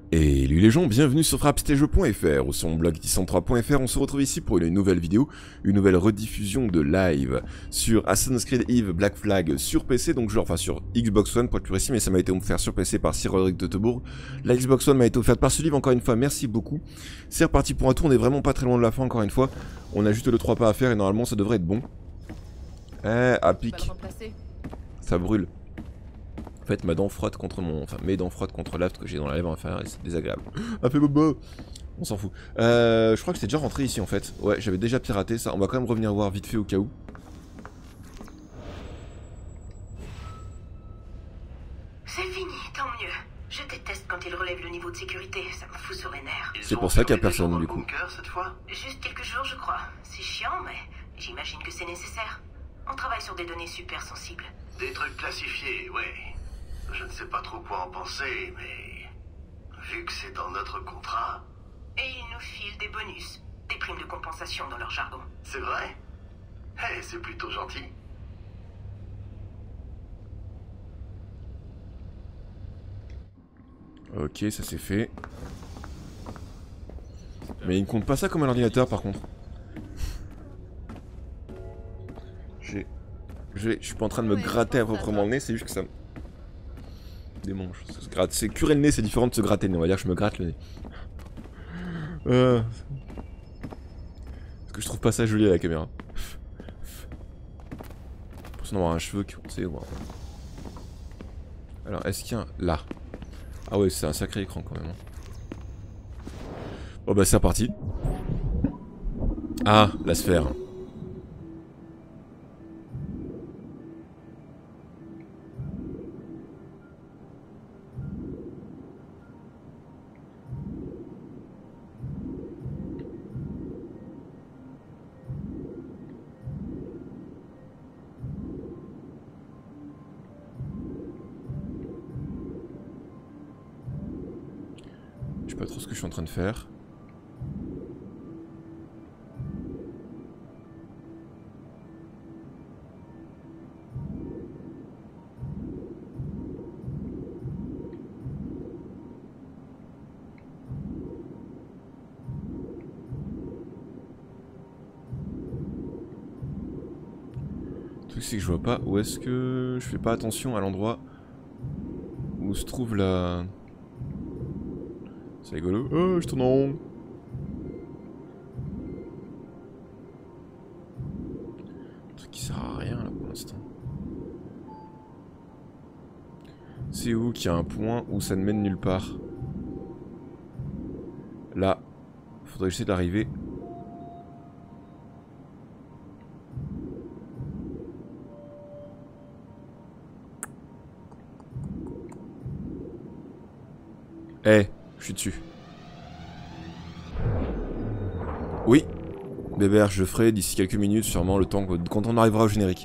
Et lui les gens, bienvenue sur frappstagejeux.fr ou sur mon blog 103.fr. On se retrouve ici pour une nouvelle vidéo, une nouvelle rediffusion de live sur Assassin's Creed Eve Black Flag sur PC, donc genre, enfin sur Xbox One pour être plus précis, mais ça m'a été offert sur PC par Sir Roderick de Teubourg. La Xbox One m'a été offerte par ce livre, encore une fois, merci beaucoup. C'est reparti pour un tour, on est vraiment pas très loin de la fin, encore une fois. On a juste le 3 pas à faire et normalement ça devrait être bon. À pic. Ça brûle. En fait, ma dent frotte contre mon... Enfin, mes dents frottent contre l'afte que j'ai dans la lèvre inférieure et c'est désagréable. Ah, fait bobo. On s'en fout. Je crois que j'étais déjà rentré ici en fait. Ouais, j'avais déjà piraté ça. On va quand même revenir voir vite fait au cas où. C'est fini, tant mieux. Je déteste quand ils relèvent le niveau de sécurité, ça me fout sur les nerfs. C'est pour ça qu'il n'y a personne du coup. Cette fois juste quelques jours, je crois. C'est chiant, mais j'imagine que c'est nécessaire. On travaille sur des données super sensibles. Des trucs classifiés, ouais. Je ne sais pas trop quoi en penser, mais... vu que c'est dans notre contrat... Et ils nous filent des bonus, des primes de compensation dans leur jargon. C'est vrai? Eh, c'est plutôt gentil. Ok, ça c'est fait. Mais il ne compte pas ça comme un ordinateur par contre. Je suis pas en train de me gratter à proprement le nez, c'est juste que ça me... démange. C'est curer le nez, c'est différent de se gratter le nez, on va dire que je me gratte le nez. Parce que je trouve pas ça joli à la caméra. Pour ça d'avoir un cheveu qui sait voir. Alors est-ce qu'il y a un... là. Ah ouais, c'est un sacré écran quand même. Bon bah c'est reparti. Ah, la sphère. Je sais pas trop ce que je suis en train de faire. Le truc c'est que je vois pas où est-ce que je fais pas attention à l'endroit où se trouve la... C'est rigolo. Oh, je tourne en rond. Un truc qui sert à rien là pour l'instant. C'est où qu'il y a un point où ça ne mène nulle part? Là. Faudrait que j'essaie d'arriver. Eh, je suis dessus. Oui, Bébert, je ferai d'ici quelques minutes, sûrement le temps quand on arrivera au générique.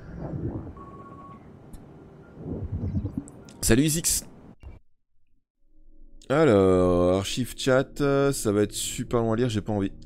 Salut Isix. Alors, archive chat, ça va être super long à lire, j'ai pas envie.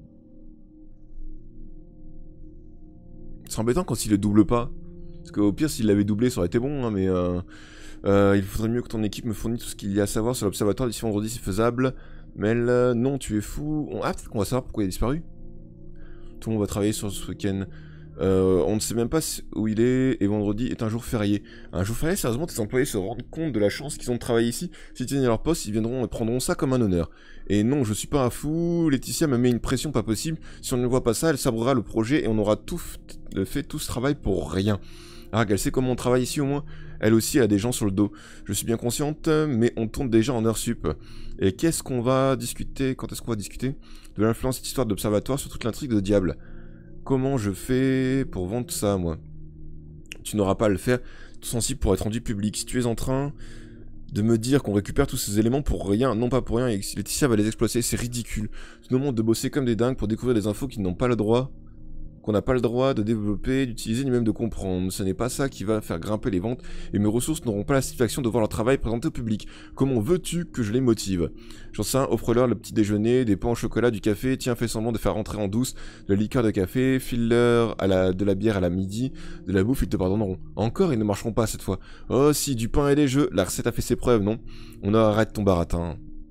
C'est embêtant quand il le double pas. Parce qu'au pire, s'il l'avait doublé, ça aurait été bon, hein, mais... il faudrait mieux que ton équipe me fournisse tout ce qu'il y a à savoir sur l'observatoire d'ici vendredi, c'est faisable. Mel, non, tu es fou. Ah, peut-être qu'on va savoir pourquoi il a disparu. Tout le monde va travailler sur ce week-end. On ne sait même pas où il est, et vendredi est un jour férié. Un jour férié, sérieusement, tes employés se rendent compte de la chance qu'ils ont de travailler ici. S'ils tiennent à leur poste, ils viendront et prendront ça comme un honneur. Et non, je suis pas un fou, Laetitia me met une pression pas possible. Si on ne voit pas ça, elle sabrera le projet et on aura fait tout ce travail pour rien. Ah, elle sait comment on travaille ici au moins. Elle aussi elle a des gens sur le dos. Je suis bien consciente, mais on tourne déjà en heure sup. Et qu'est-ce qu'on va discuter? Quand est-ce qu'on va discuter de l'influence de cette histoire d'observatoire sur toute l'intrigue de Diable? Comment je fais pour vendre ça, moi? Tu n'auras pas à le faire, tout sensible pour être rendu public. Si tu es en train de me dire qu'on récupère tous ces éléments pour rien, non pas pour rien, et que Laetitia va les exploiter, c'est ridicule. Tout le monde de bosser comme des dingues pour découvrir des infos qui n'ont pas le droit... qu'on n'a pas le droit de développer, d'utiliser ni même de comprendre. Ce n'est pas ça qui va faire grimper les ventes et mes ressources n'auront pas la satisfaction de voir leur travail présenté au public. Comment veux-tu que je les motive? J'en sais rien, offre-leur le petit déjeuner, des pains au chocolat, du café, tiens, fais semblant de faire rentrer en douce de la liqueur de café, file-leur de la bière à la midi, de la bouffe, ils te pardonneront. Encore, ils ne marcheront pas cette fois. Oh si, du pain et des jeux, la recette a fait ses preuves, non? On arrête ton baratin.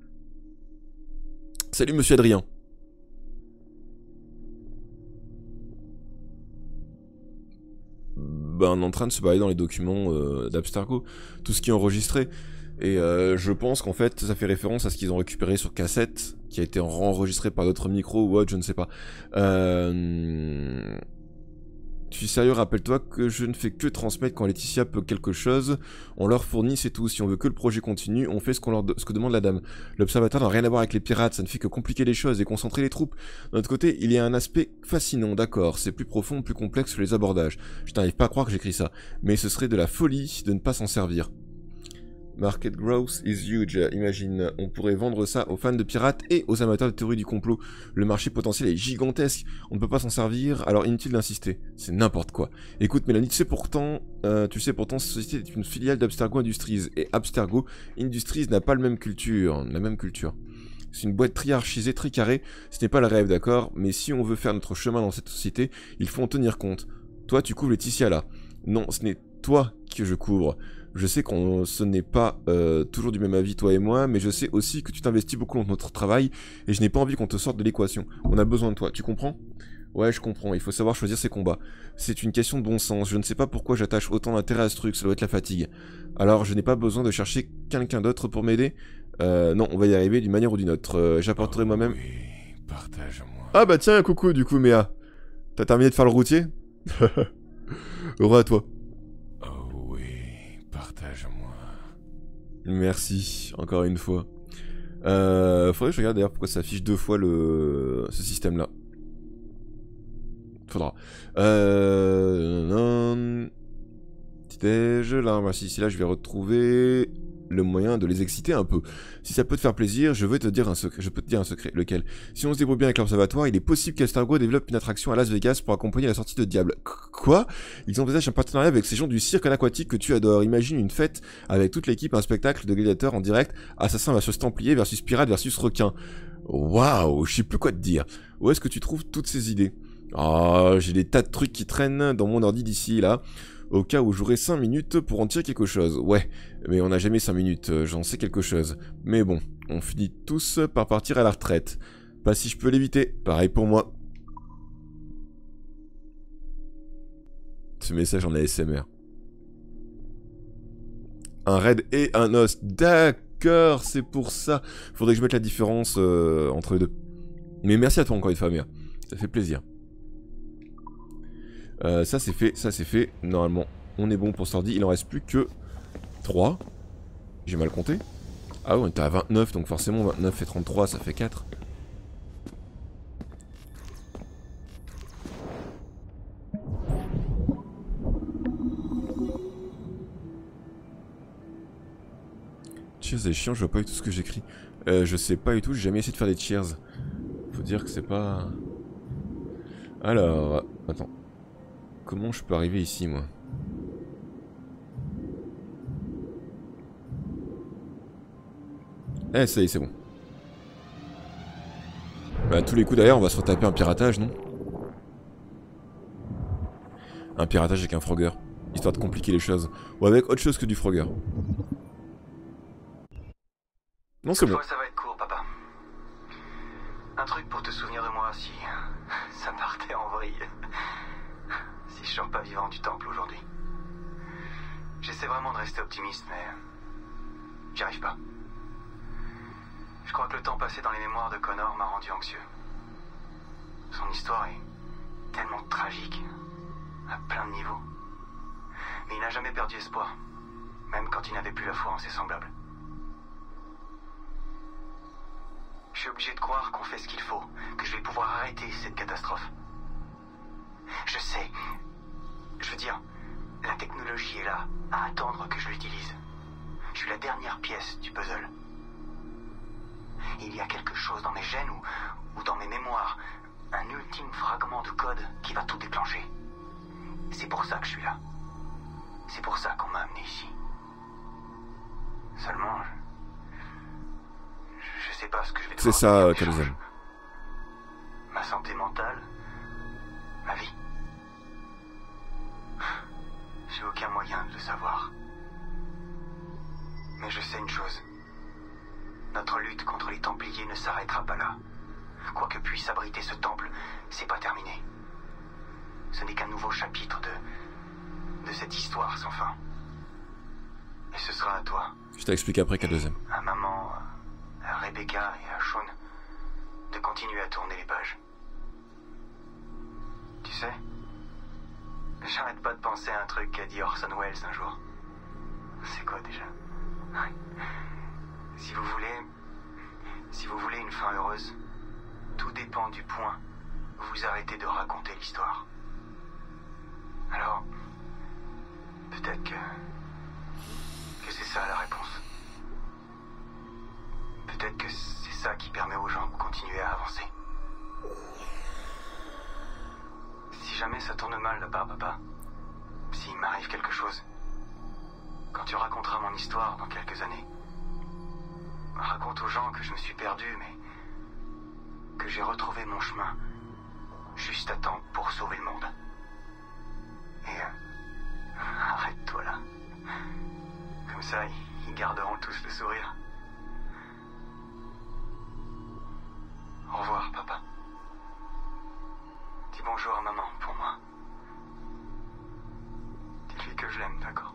Salut monsieur Adrien. Ben, on est en train de se balader dans les documents d'Abstergo, tout ce qui est enregistré. Et je pense qu'en fait, ça fait référence à ce qu'ils ont récupéré sur cassette, qui a été enregistré par d'autres micros ou autre, je ne sais pas. Je suis sérieux, rappelle-toi que je ne fais que transmettre quand Laetitia peut quelque chose, on leur fournit, c'est tout. Si on veut que le projet continue, on fait ce que demande la dame. L'observatoire n'a rien à voir avec les pirates, ça ne fait que compliquer les choses et concentrer les troupes. De notre côté, il y a un aspect fascinant, d'accord, c'est plus profond, plus complexe que les abordages. Je n'arrive pas à croire que j'écris ça, mais ce serait de la folie de ne pas s'en servir. Market growth is huge. Imagine, on pourrait vendre ça aux fans de pirates et aux amateurs de théorie du complot. Le marché potentiel est gigantesque. On ne peut pas s'en servir, alors inutile d'insister. C'est n'importe quoi. Écoute, Mélanie, tu sais pourtant, cette société est une filiale d'Abstergo Industries. Et Abstergo Industries n'a pas la même culture. C'est une boîte triarchisée, très carrée. Ce n'est pas le rêve, d'accord? Mais si on veut faire notre chemin dans cette société, il faut en tenir compte. Toi, tu couvres Laetitia là. Non, ce n'est toi que je couvre. Je sais qu'on ce n'est pas toujours du même avis, toi et moi, mais je sais aussi que tu t'investis beaucoup dans notre travail, et je n'ai pas envie qu'on te sorte de l'équation. On a besoin de toi, tu comprends? Ouais, je comprends, il faut savoir choisir ses combats. C'est une question de bon sens, je ne sais pas pourquoi j'attache autant d'intérêt à ce truc, ça doit être la fatigue. Alors, je n'ai pas besoin de chercher quelqu'un d'autre pour m'aider? Non, on va y arriver d'une manière ou d'une autre. J'apporterai moi-même... Oui, partage-moi. Ah bah tiens, coucou du coup, Méa. T'as terminé de faire le routier? Heureux à toi. Partage-moi. Merci, encore une fois. Faudrait que je regarde d'ailleurs pourquoi ça affiche deux fois ce système-là. Faudra. Petit-déj, là, voici, ici, là, je vais retrouver le moyen de les exciter un peu. Si ça peut te faire plaisir, je peux te dire un secret. Lequel? Si on se débrouille bien avec l'observatoire, il est possible qu'Abstergo développe une attraction à Las Vegas pour accompagner la sortie de Diable. Quoi? Ils envisagent un partenariat avec ces gens du cirque aquatique que tu adores. Imagine une fête avec toute l'équipe, un spectacle de gladiateurs en direct, assassin versus templier versus pirate versus requin. Waouh, je sais plus quoi te dire. Où est-ce que tu trouves toutes ces idées? Ah, j'ai des tas de trucs qui traînent dans mon ordi d'ici, là. Au cas où j'aurai 5 minutes pour en tirer quelque chose. Ouais, mais on n'a jamais 5 minutes, j'en sais quelque chose. Mais bon, on finit tous par partir à la retraite. Pas si je peux l'éviter, pareil pour moi. Ce message en ASMR. Un raid et un os. D'accord, c'est pour ça. Faudrait que je mette la différence entre les deux. Mais merci à toi encore une fois, Mère. Ça fait plaisir. Ça c'est fait. Normalement, on est bon pour ce ordi. Il en reste plus que 3. J'ai mal compté. Ah ouais, on était à 29, donc forcément 29 et 33, ça fait 4. Cheers est chiant, je vois pas du tout ce que j'écris. Je sais pas du tout, j'ai jamais essayé de faire des cheers. Faut dire que c'est pas... Alors, attends. Comment je peux arriver ici, moi? Eh, ça y est, c'est bon. Bah, à tous les coups, d'ailleurs, on va se retaper un piratage, non? Un piratage avec un Frogger. Histoire de compliquer les choses. Ou avec autre chose que du Frogger. Non, c'est bon. Ça va être court, papa. Un truc pour te souvenir de moi si ça partait en vrille. Si je sors pas vivant du temple aujourd'hui. J'essaie vraiment de rester optimiste, mais j'y arrive pas. Je crois que le temps passé dans les mémoires de Connor m'a rendu anxieux. Son histoire est tellement tragique, à plein de niveaux. Mais il n'a jamais perdu espoir, même quand il n'avait plus la foi en ses semblables. Je suis obligé de croire qu'on fait ce qu'il faut, que je vais pouvoir arrêter cette catastrophe. Je sais. Je veux dire, la technologie est là, à attendre que je l'utilise. Je suis la dernière pièce du puzzle. Il y a quelque chose dans mes gènes ou dans mes mémoires, un ultime fragment de code qui va tout déclencher. C'est pour ça que je suis là. C'est pour ça qu'on m'a amené ici. Seulement, je sais pas ce que je vais devoir C'est ça, faire. Kalzan. Ma santé mentale, ma vie. J'ai aucun moyen de le savoir. Mais je sais une chose. Notre lutte contre les Templiers ne s'arrêtera pas là. Quoi que puisse abriter ce temple, c'est pas terminé. Ce n'est qu'un nouveau chapitre de cette histoire sans fin. Et ce sera à toi. Je t'explique après qu'à deuxième. À maman, à Rebecca et à Sean de continuer à tourner les pages. Tu sais, j'arrête pas de penser à un truc qu'a dit Orson Welles un jour. C'est quoi déjà? Si vous voulez une fin heureuse, tout dépend du point où vous arrêtez de raconter l'histoire. Alors, peut-être que c'est ça la réponse. Peut-être que c'est ça qui permet aux gens de continuer à avancer. Si jamais ça tourne mal là-bas, papa, s'il m'arrive quelque chose, quand tu raconteras mon histoire dans quelques années, raconte aux gens que je me suis perdu, mais que j'ai retrouvé mon chemin juste à temps pour sauver le monde. Et arrête-toi là. Comme ça, ils garderont tous le sourire. Au revoir, papa. Dis bonjour à maman pour moi. Dis-lui que je l'aime, d'accord?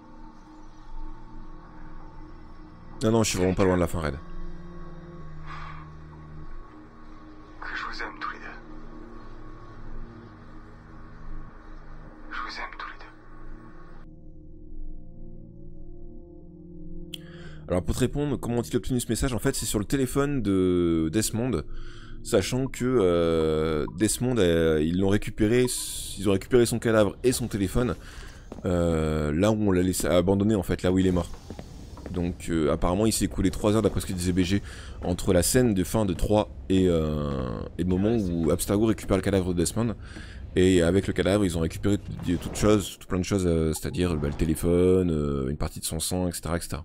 Non, je suis vraiment pas loin de la fin, Red. Que je vous aime tous les deux. Je vous aime tous les deux. Alors pour te répondre, comment ont-ils obtenu ce message? En fait, c'est sur le téléphone de Desmond, sachant que Desmond, ils ont récupéré son cadavre et son téléphone là où on l'a laissé abandonné, en fait, là où il est mort. Donc apparemment il s'est écoulé 3 heures d'après ce que disait BG entre la scène de fin de 3 et le moment où Abstergo récupère le cadavre de Desmond. Et avec le cadavre ils ont récupéré tout plein de choses, c'est-à-dire le téléphone, une partie de son sang, etc. etc.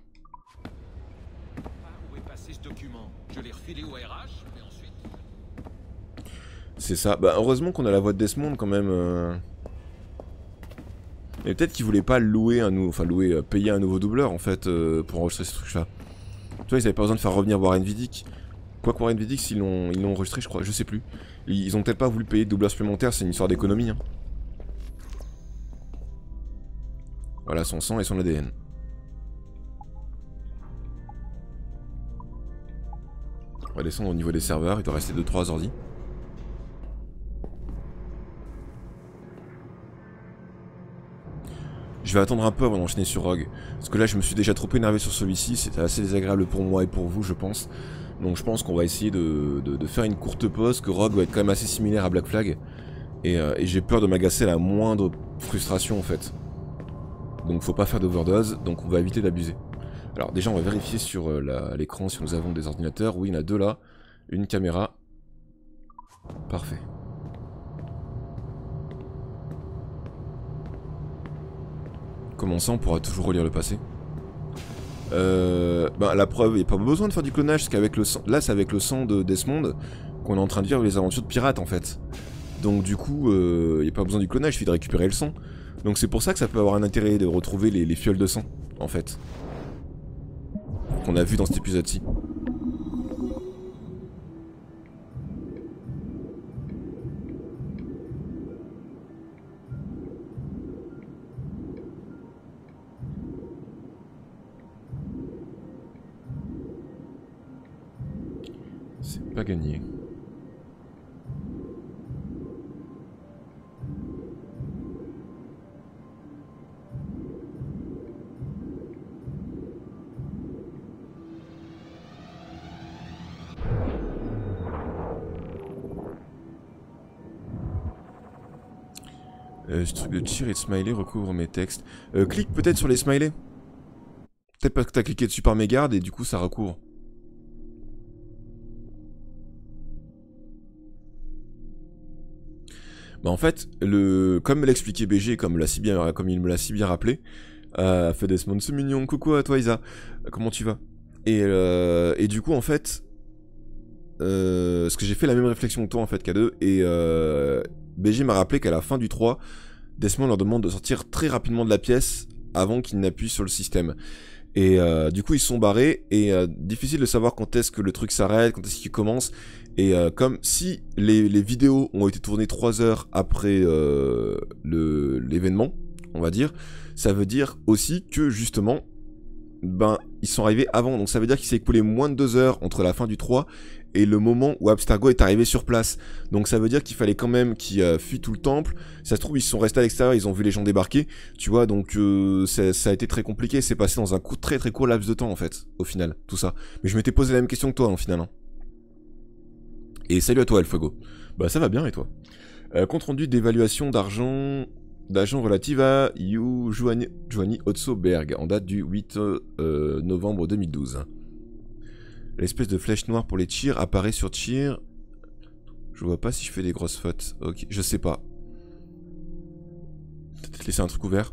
Où est passé ce document? Je l'ai refilé au RH, mais ensuite... C'est ça, bah heureusement qu'on a la voix de Desmond quand même. Mais peut-être qu'ils voulaient pas louer payer un nouveau doubleur en fait pour enregistrer ce truc là. Tu vois, ils avaient pas besoin de faire revenir Warren Vidic. Quoi que Warren Vidic, ils l'ont enregistré, je crois, je sais plus. Ils ont peut-être pas voulu payer de doubleur supplémentaire, c'est une histoire d'économie. Hein. Voilà son sang et son ADN. On va descendre au niveau des serveurs, il doit rester 2-3 ordi. Je vais attendre un peu avant d'enchaîner sur Rogue, parce que là je me suis déjà trop énervé sur celui-ci, c'était assez désagréable pour moi et pour vous je pense. Donc je pense qu'on va essayer de faire une courte pause, que Rogue va être quand même assez similaire à Black Flag. Et j'ai peur de m'agacer à la moindre frustration en fait. Donc faut pas faire d'overdose, donc on va éviter d'abuser. Alors déjà on va vérifier sur l'écran si nous avons des ordinateurs. Oui il y en a 2 là, une caméra. Parfait. Comment ça, on pourra toujours relire le passé? La preuve, il n'y a pas besoin de faire du clonage, parce qu'avec le sang, là c'est avec le sang de Desmond qu'on est en train de vivre les aventures de pirates en fait. Donc du coup, il n'y a pas besoin du clonage, il suffit de récupérer le sang. Donc c'est pour ça que ça peut avoir un intérêt de retrouver les fioles de sang, en fait. Qu'on a vu dans cet épisode-ci. C'est pas gagné. Ce truc de cheer et de smiley recouvre mes textes. Clique peut-être sur les smileys. Peut-être parce que t'as cliqué dessus par mégarde et du coup ça recouvre. Bah en fait, comme l'expliquait BG, comme il me l'a si bien rappelé, fait Desmond, c'est mignon, coucou à toi Isa, comment tu vas? Et du coup en fait, parce que j'ai fait la même réflexion que toi en fait K2, et BG m'a rappelé qu'à la fin du 3, Desmond leur demande de sortir très rapidement de la pièce avant qu'ils n'appuient sur le système. Et du coup ils se sont barrés et difficile de savoir quand est-ce que le truc s'arrête, quand est-ce qu'il commence. Et comme si les vidéos ont été tournées 3 heures après l'événement, on va dire, ça veut dire aussi que justement, ben ils sont arrivés avant. Donc ça veut dire qu'il s'est écoulé moins de 2 heures entre la fin du 3 et le moment où Abstergo est arrivé sur place. Donc ça veut dire qu'il fallait quand même qu'ils fuient tout le temple. Ça se trouve ils sont restés à l'extérieur, ils ont vu les gens débarquer, tu vois, donc ça a été très compliqué, c'est passé dans un très très court laps de temps en fait, au final, tout ça. Mais je m'étais posé la même question que toi, en final. Hein. Et salut à toi, Alphago. Bah ça va bien, et toi? Compte rendu d'évaluation d'agents relative à Giovanni Otso-Berg, en date du 8 novembre 2012. L'espèce de flèche noire pour les tirs apparaît sur tir. Je vois pas si je fais des grosses fautes. Ok, je sais pas. Peut-être laisser un truc ouvert.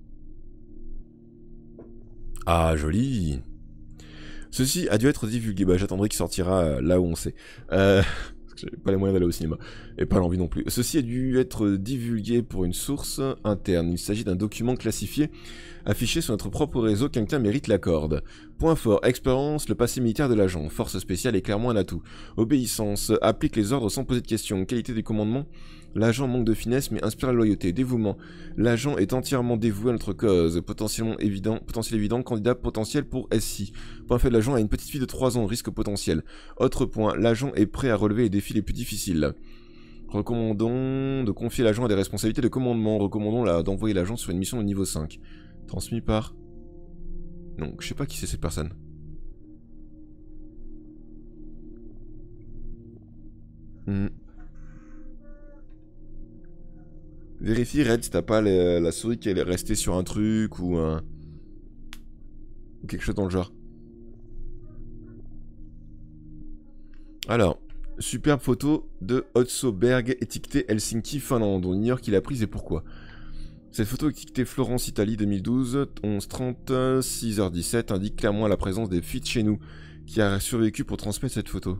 Ah, joli. Ceci a dû être divulgué. Bah, j'attendrai qu'il sortira là où on sait. Parce que j'ai pas les moyens d'aller au cinéma. Et pas l'envie non plus. Ceci a dû être divulgué pour une source interne. Il s'agit d'un document classifié affiché sur notre propre réseau. Quelqu'un mérite la corde. Point fort, expérience, le passé militaire de l'agent. Force spéciale est clairement un atout. Obéissance, applique les ordres sans poser de questions. Qualité du commandement, l'agent manque de finesse mais inspire la loyauté. Dévouement, l'agent est entièrement dévoué à notre cause. Potentiel évident, candidat potentiel pour SI. Point faible, l'agent a une petite fille de 3 ans, risque potentiel. Autre point, l'agent est prêt à relever les défis les plus difficiles. Recommandons de confier l'agent à des responsabilités de commandement. Recommandons d'envoyer l'agent sur une mission de niveau 5. Transmis par... Non, je sais pas qui c'est cette personne. Vérifie, Red, si t'as pas la souris qui est restée sur un truc ou quelque chose dans le genre. Alors, superbe photo de Otso-Berg étiquetée Helsinki, Finlande. On ignore qui l'a prise et pourquoi. Cette photo étiquetée Florence, Italie 2012, 11h30, 6h17 indique clairement la présence des fuites chez nous, qui a survécu pour transmettre cette photo.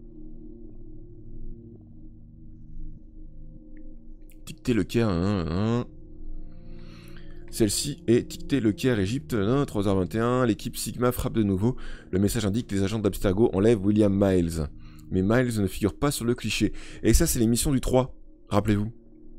Étiqueté Le Caire, Celle-ci est étiquetée Le Caire, Égypte, 3h21, l'équipe Sigma frappe de nouveau. Le message indique que les agents d'Abstergo enlèvent William Miles. Mais Miles ne figure pas sur le cliché. Et ça, c'est l'émission du 3, rappelez-vous.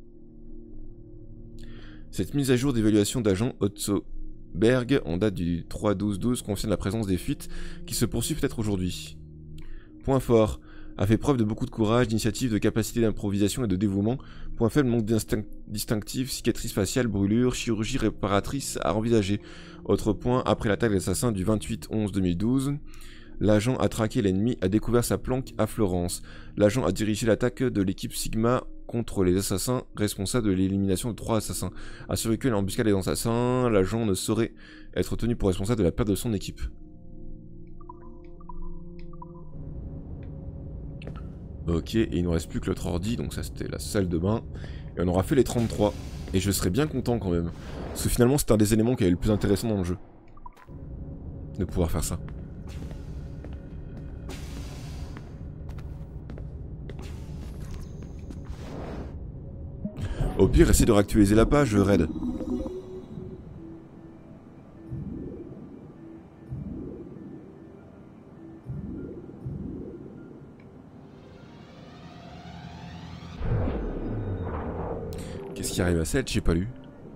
Cette mise à jour d'évaluation d'agent Otso-Berg en date du 3-12-12 confirme la présence des fuites qui se poursuivent peut-être aujourd'hui. Point fort, a fait preuve de beaucoup de courage, d'initiative, de capacité d'improvisation et de dévouement. Point faible, manque distinctif, cicatrice faciale, brûlure, chirurgie réparatrice à envisager. Autre point, après l'attaque des assassins du 28-11-2012, l'agent a traqué l'ennemi, a découvert sa planque à Florence. L'agent a dirigé l'attaque de l'équipe Sigma contre les assassins responsables de l'élimination de 3 assassins. A survécu à l'embuscade des assassins, l'agent ne saurait être tenu pour responsable de la perte de son équipe. Ok, et il ne nous reste plus que l'autre ordi, donc ça c'était la salle de bain. Et on aura fait les 33. Et je serais bien content quand même. Parce que finalement c'était un des éléments qui avait le plus intéressant dans le jeu. De pouvoir faire ça. Au pire, essaie de réactualiser la page, Red. Qu'est-ce qui arrive à 7? J'ai pas lu.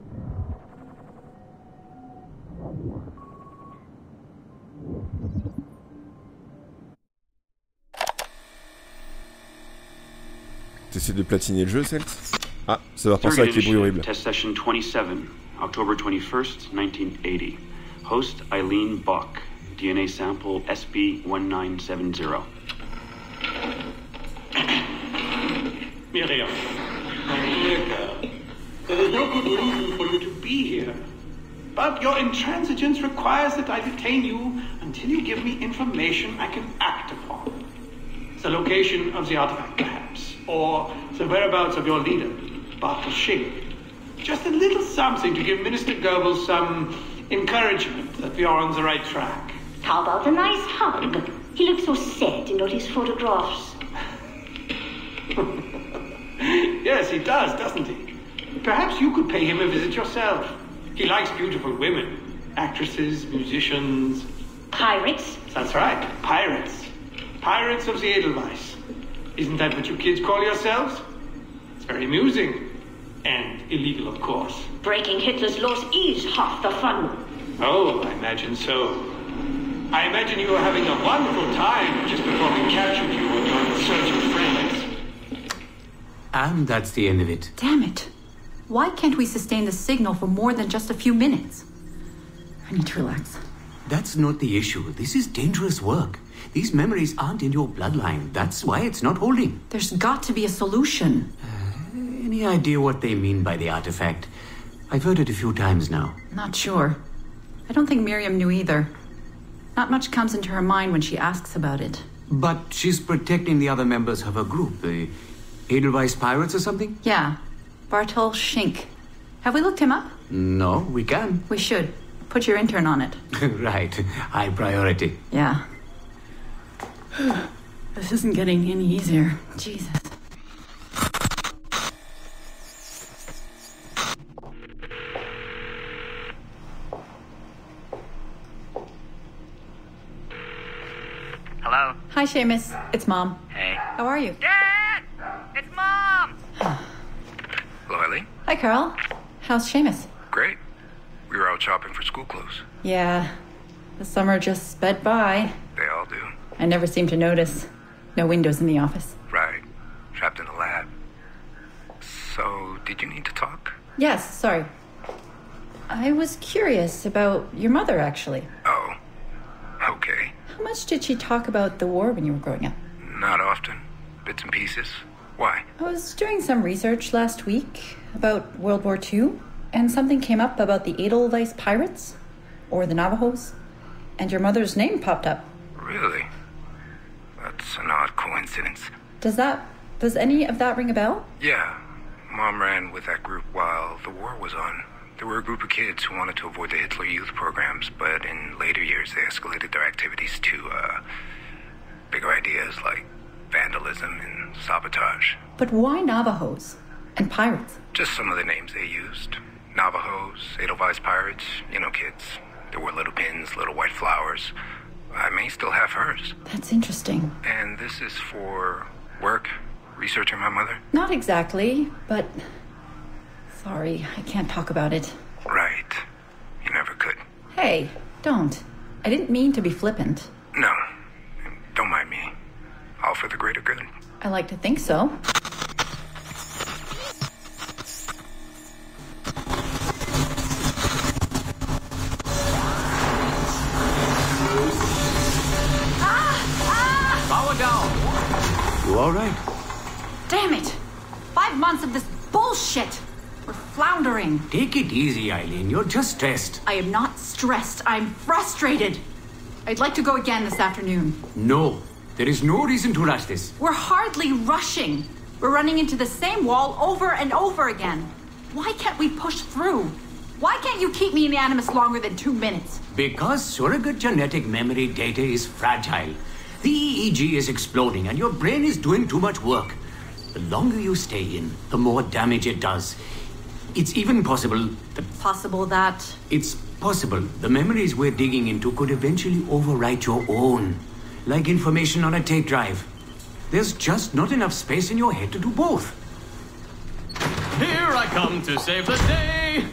T'essaies de platiner le jeu, Celt? Ah, ça va repenser avec les bruits horribles. Test session 27, October 21st, 1980. Host Eileen Buck. DNA sample SB1970. Miriam, my dear girl, there is no good reason for you to be here. But your intransigence requires that I detain you until you give me information I can act upon. The location of the artifact, perhaps, or the whereabouts of your leader, Bartel Shing. Just a little something to give Minister Goebbels some encouragement that we are on the right track. How about a nice hug? He looks so sad in all his photographs. Yes, he does, doesn't he? Perhaps you could pay him a visit yourself. He likes beautiful women. Actresses, musicians. Pirates? That's right, pirates. Pirates of the Edelweiss. Isn't that what you kids call yourselves? It's very amusing. And illegal, of course. Breaking Hitler's laws is half the fun. Oh, I imagine so. I imagine you were having a wonderful time just before we captured you and your insurgent friends. And that's the end of it. Damn it. Why can't we sustain the signal for more than just a few minutes? I need to relax. That's not the issue. This is dangerous work. These memories aren't in your bloodline. That's why it's not holding. There's got to be a solution. Any idea what they mean by the artifact? I've heard it a few times now. Not sure. I don't think Miriam knew either. Not much comes into her mind when she asks about it. But she's protecting the other members of her group, the Edelweiss Pirates or something? Yeah. Bartol Schink. Have we looked him up? No, we can. We should. Put your intern on it. Right. High priority. Yeah. This isn't getting any easier. Jesus. Hello? Hi, Seamus. It's Mom. Hey. How are you? Dad! It's Mom! Hello, Eileen. Hi, Carl. How's Seamus? Great. We were out shopping for school clothes. Yeah. The summer just sped by. They all do. I never seem to notice. No windows in the office. Right. Trapped in a lab. So, did you need to talk? Yes, sorry. I was curious about your mother, actually. Oh. Okay. How much did she talk about the war when you were growing up? Not often. Bits and pieces. Why? I was doing some research last week about World War II, and something came up about the Edelweiss Pirates, or the Navajos, and your mother's name popped up. Really? That's an odd coincidence. Does any of that ring a bell? Yeah. Mom ran with that group while the war was on. There were a group of kids who wanted to avoid the Hitler Youth programs, but in later years they escalated their activities to, bigger ideas like vandalism and sabotage. But why Navajos and pirates? Just some of the names they used. Navajos, Edelweiss Pirates, you know kids. There were little pins, little white flowers. I may still have hers. That's interesting. And this is for work? Researching my mother? Not exactly, but... Sorry, I can't talk about it. Right. You never could. Hey, don't. I didn't mean to be flippant. No. Don't mind me. All for the greater good. I like to think so. Power down. You all right? Damn it! 5 months of this bullshit! We're floundering. Take it easy, Eileen. You're just stressed. I am not stressed. I'm frustrated. I'd like to go again this afternoon. No. There is no reason to rush this. We're hardly rushing. We're running into the same wall over and over again. Why can't we push through? Why can't you keep me in the Animus longer than 2 minutes? Because surrogate genetic memory data is fragile. The EEG is exploding and your brain is doing too much work. The longer you stay in, the more damage it does. It's even possible that... It's possible the memories we're digging into could eventually overwrite your own. Like information on a tape drive. There's just not enough space in your head to do both. Here I come to save the day!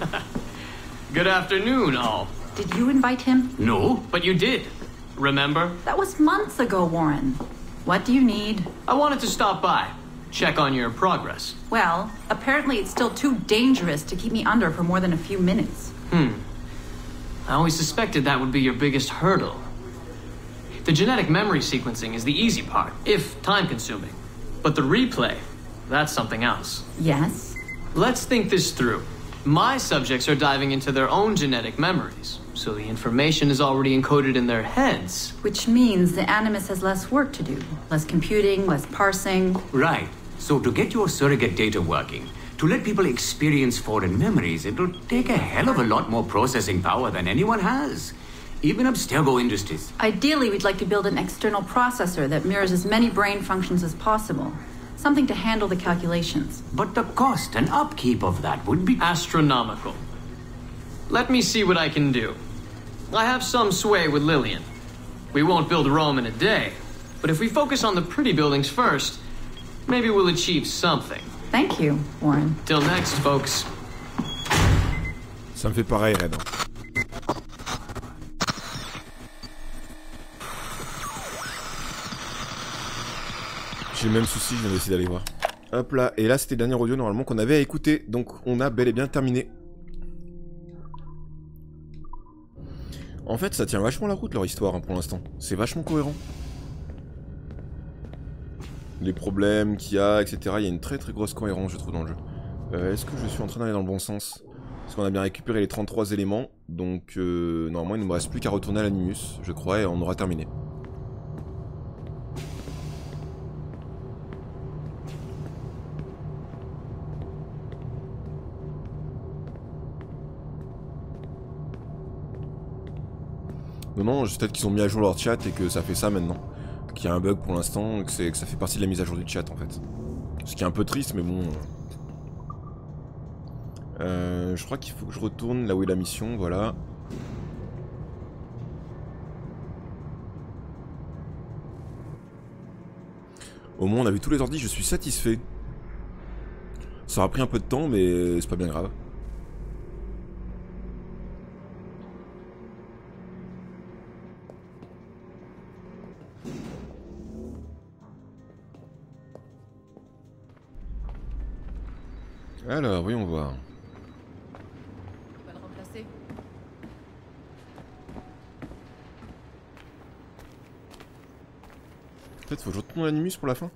Good afternoon, all. Did you invite him? No. But you did. Remember? That was months ago, Warren. What do you need? I wanted to stop by. Check on your progress. Well, apparently it's still too dangerous to keep me under for more than a few minutes. I always suspected that would be your biggest hurdle. The genetic memory sequencing is the easy part, if time-consuming. But the replay, that's something else. Yes? Let's think this through. My subjects are diving into their own genetic memories, so the information is already encoded in their heads. Which means the Animus has less work to do. Less computing, less parsing. Right. So to get your surrogate data working, to let people experience foreign memories, it'll take a hell of a lot more processing power than anyone has. Even Abstergo Industries. Ideally, we'd like to build an external processor that mirrors as many brain functions as possible. Something to handle the calculations. But the cost and upkeep of that would be... astronomical. let me see what I can do. I have some sway with Lillian. We won't build Rome in a day, but if we focus on the pretty buildings first, maybe we'll achieve something. Thank you, Warren. Till next, folks. Ça me fait pareil, Red. J'ai le même souci, je viens d'essayer d'aller voir. Hop là, et là c'était le dernier audio normalement qu'on avait à écouter, donc on a bel et bien terminé. En fait, ça tient vachement la route leur histoire hein, pour l'instant. C'est vachement cohérent. Les problèmes qu'il y a, etc. Il y a une très grosse cohérence, je trouve, dans le jeu. Est-ce que je suis en train d'aller dans le bon sens? Parce qu'on a bien récupéré les 33 éléments, donc normalement il ne me reste plus qu'à retourner à l'Animus, je crois, et on aura terminé. Non, peut-être qu'ils ont mis à jour leur chat et que ça fait ça maintenant. Qu'il y a un bug pour l'instant, que ça fait partie de la mise à jour du chat en fait. Ce qui est un peu triste, mais bon. Je crois qu'il faut que je retourne là où est la mission, voilà. Au moins on a vu tous les ordis, je suis satisfait. Ça aura pris un peu de temps, mais c'est pas bien grave. Alors, voyons voir. On va le remplacer. Peut-être faut que je retourne l'Animus pour la fin.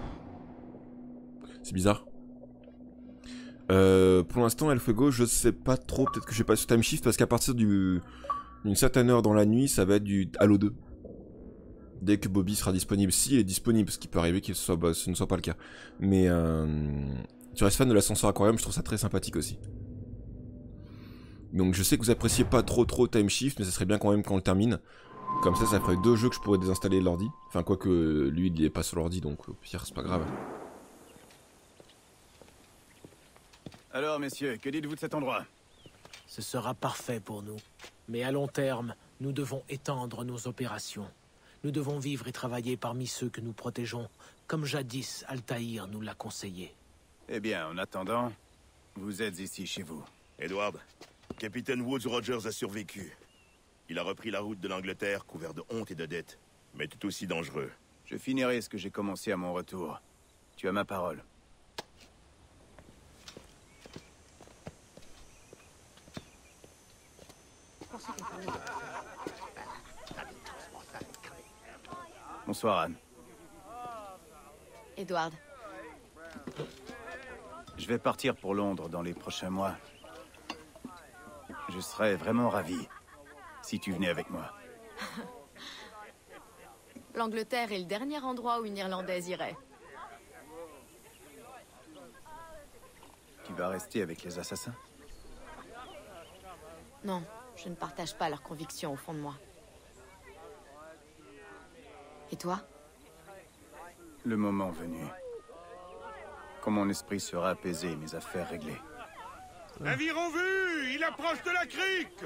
C'est bizarre. Pour l'instant, El Fuego, je sais pas trop. Peut-être que je vais pas sur Time Shift parce qu'à partir d'une certaine heure dans la nuit, ça va être du Halo 2. Dès que Bobby sera disponible, si il est disponible, ce qui peut arriver que ce ne soit pas le cas. Mais tu restes fan de l'ascenseur aquarium, je trouve ça très sympathique aussi. Donc je sais que vous appréciez pas trop Time Shift, mais ça serait bien quand même quand on le termine. Comme ça ferait 2 jeux que je pourrais désinstaller de l'ordi. Enfin, quoique lui il est pas sur l'ordi, donc au pire c'est pas grave. Alors messieurs, que dites-vous de cet endroit? Ce sera parfait pour nous. Mais à long terme, nous devons étendre nos opérations. Nous devons vivre et travailler parmi ceux que nous protégeons, comme jadis Altaïr nous l'a conseillé. Eh bien, en attendant, vous êtes ici chez vous. Edward, Capitaine Woods Rogers a survécu. Il a repris la route de l'Angleterre, couvert de honte et de dettes, mais tout aussi dangereux. Je finirai ce que j'ai commencé à mon retour. Tu as ma parole. Bonsoir, Anne. Edward. Je vais partir pour Londres dans les prochains mois. Je serais vraiment ravi si tu venais avec moi. L'Angleterre est le dernier endroit où une Irlandaise irait. Tu vas rester avec les assassins? Non, je ne partage pas leurs convictions au fond de moi. Et toi? Le moment venu. Quand mon esprit sera apaisé et mes affaires réglées. Navire en vue! Il approche de la crique!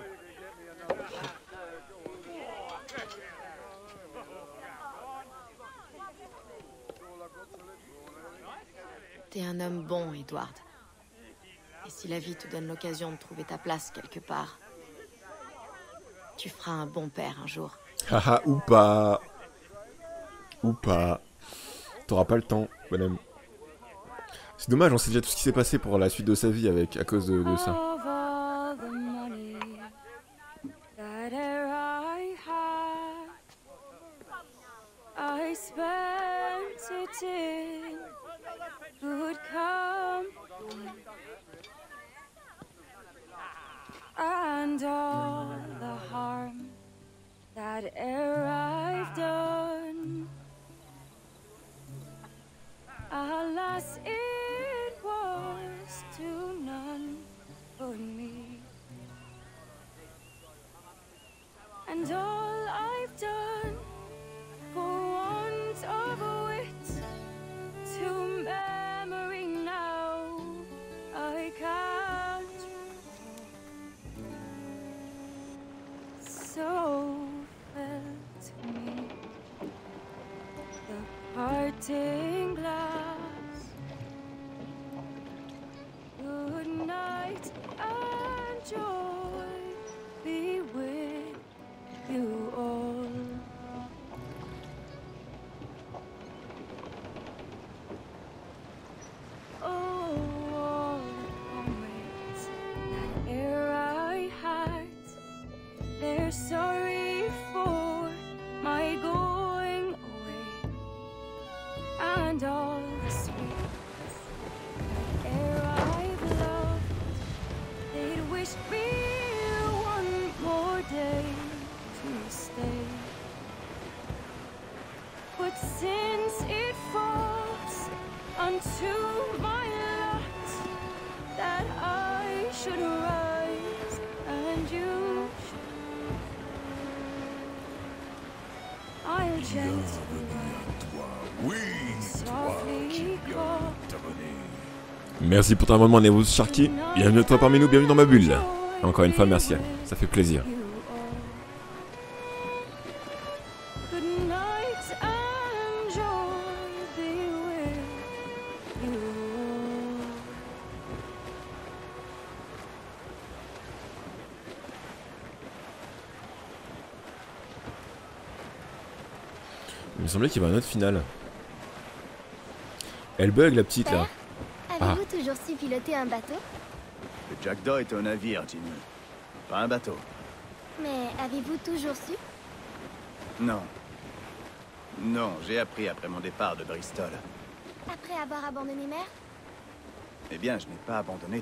T'es un homme bon, Edward. Et si la vie te donne l'occasion de trouver ta place quelque part, tu feras un bon père un jour. Haha, ou pas. Ou pas. T'auras pas le temps, bonhomme. C'est dommage, on sait déjà tout ce qui s'est passé pour la suite de sa vie à cause de ça. And all the harm that e'er I've done, alas, it was to none but me. And all I've done for want of wit, to memory now I can't. parting glass. Good night and joy be with you all. Oh, all the comrades that ere I had, they're sorry for my going away, and all the sweets that ere I've loved, they'd wish me one more day to stay. But since it falls unto my lot that I should rise and you should, I'll gently softly call. Merci pour ton abonnement, Nevus Sharky. Bienvenue à toi parmi nous, bienvenue dans ma bulle. Et encore une fois, merci, ça fait plaisir. Good night and joy be with you. Il me semblait qu'il y avait un autre final. Elle bug la petite là. Avez-vous toujours su piloter un bateau? Le Jackdaw est un navire, Ginny. Pas un bateau. Mais avez-vous toujours su? Non. Non, j'ai appris après mon départ de Bristol. Après avoir abandonné mère? Eh bien, je n'ai pas abandonné.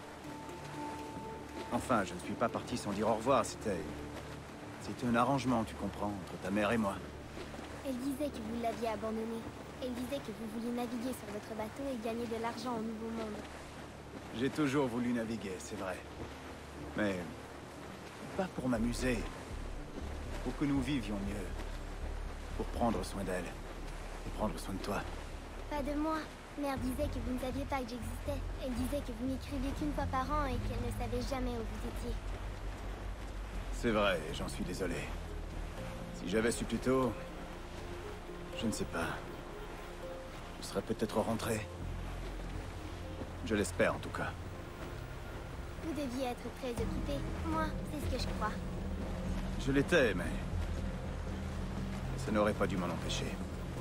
Enfin, je ne suis pas parti sans dire au revoir. C'était un arrangement, tu comprends, entre ta mère et moi. Elle disait que vous l'aviez abandonné. Elle disait que vous vouliez naviguer sur votre bateau et gagner de l'argent au Nouveau Monde. J'ai toujours voulu naviguer, c'est vrai. Mais pas pour m'amuser. Pour que nous vivions mieux. Pour prendre soin d'elle. Et prendre soin de toi. Pas de moi. Mère disait que vous ne saviez pas que j'existais. Elle disait que vous m'écriviez qu'une fois par an et qu'elle ne savait jamais où vous étiez. C'est vrai, et j'en suis désolé. Si j'avais su plus tôt... Je ne sais pas. Je serais peut-être rentré. Je l'espère en tout cas. Vous deviez être très occupé. Moi, c'est ce que je crois. Je l'étais, mais... ça n'aurait pas dû m'en empêcher.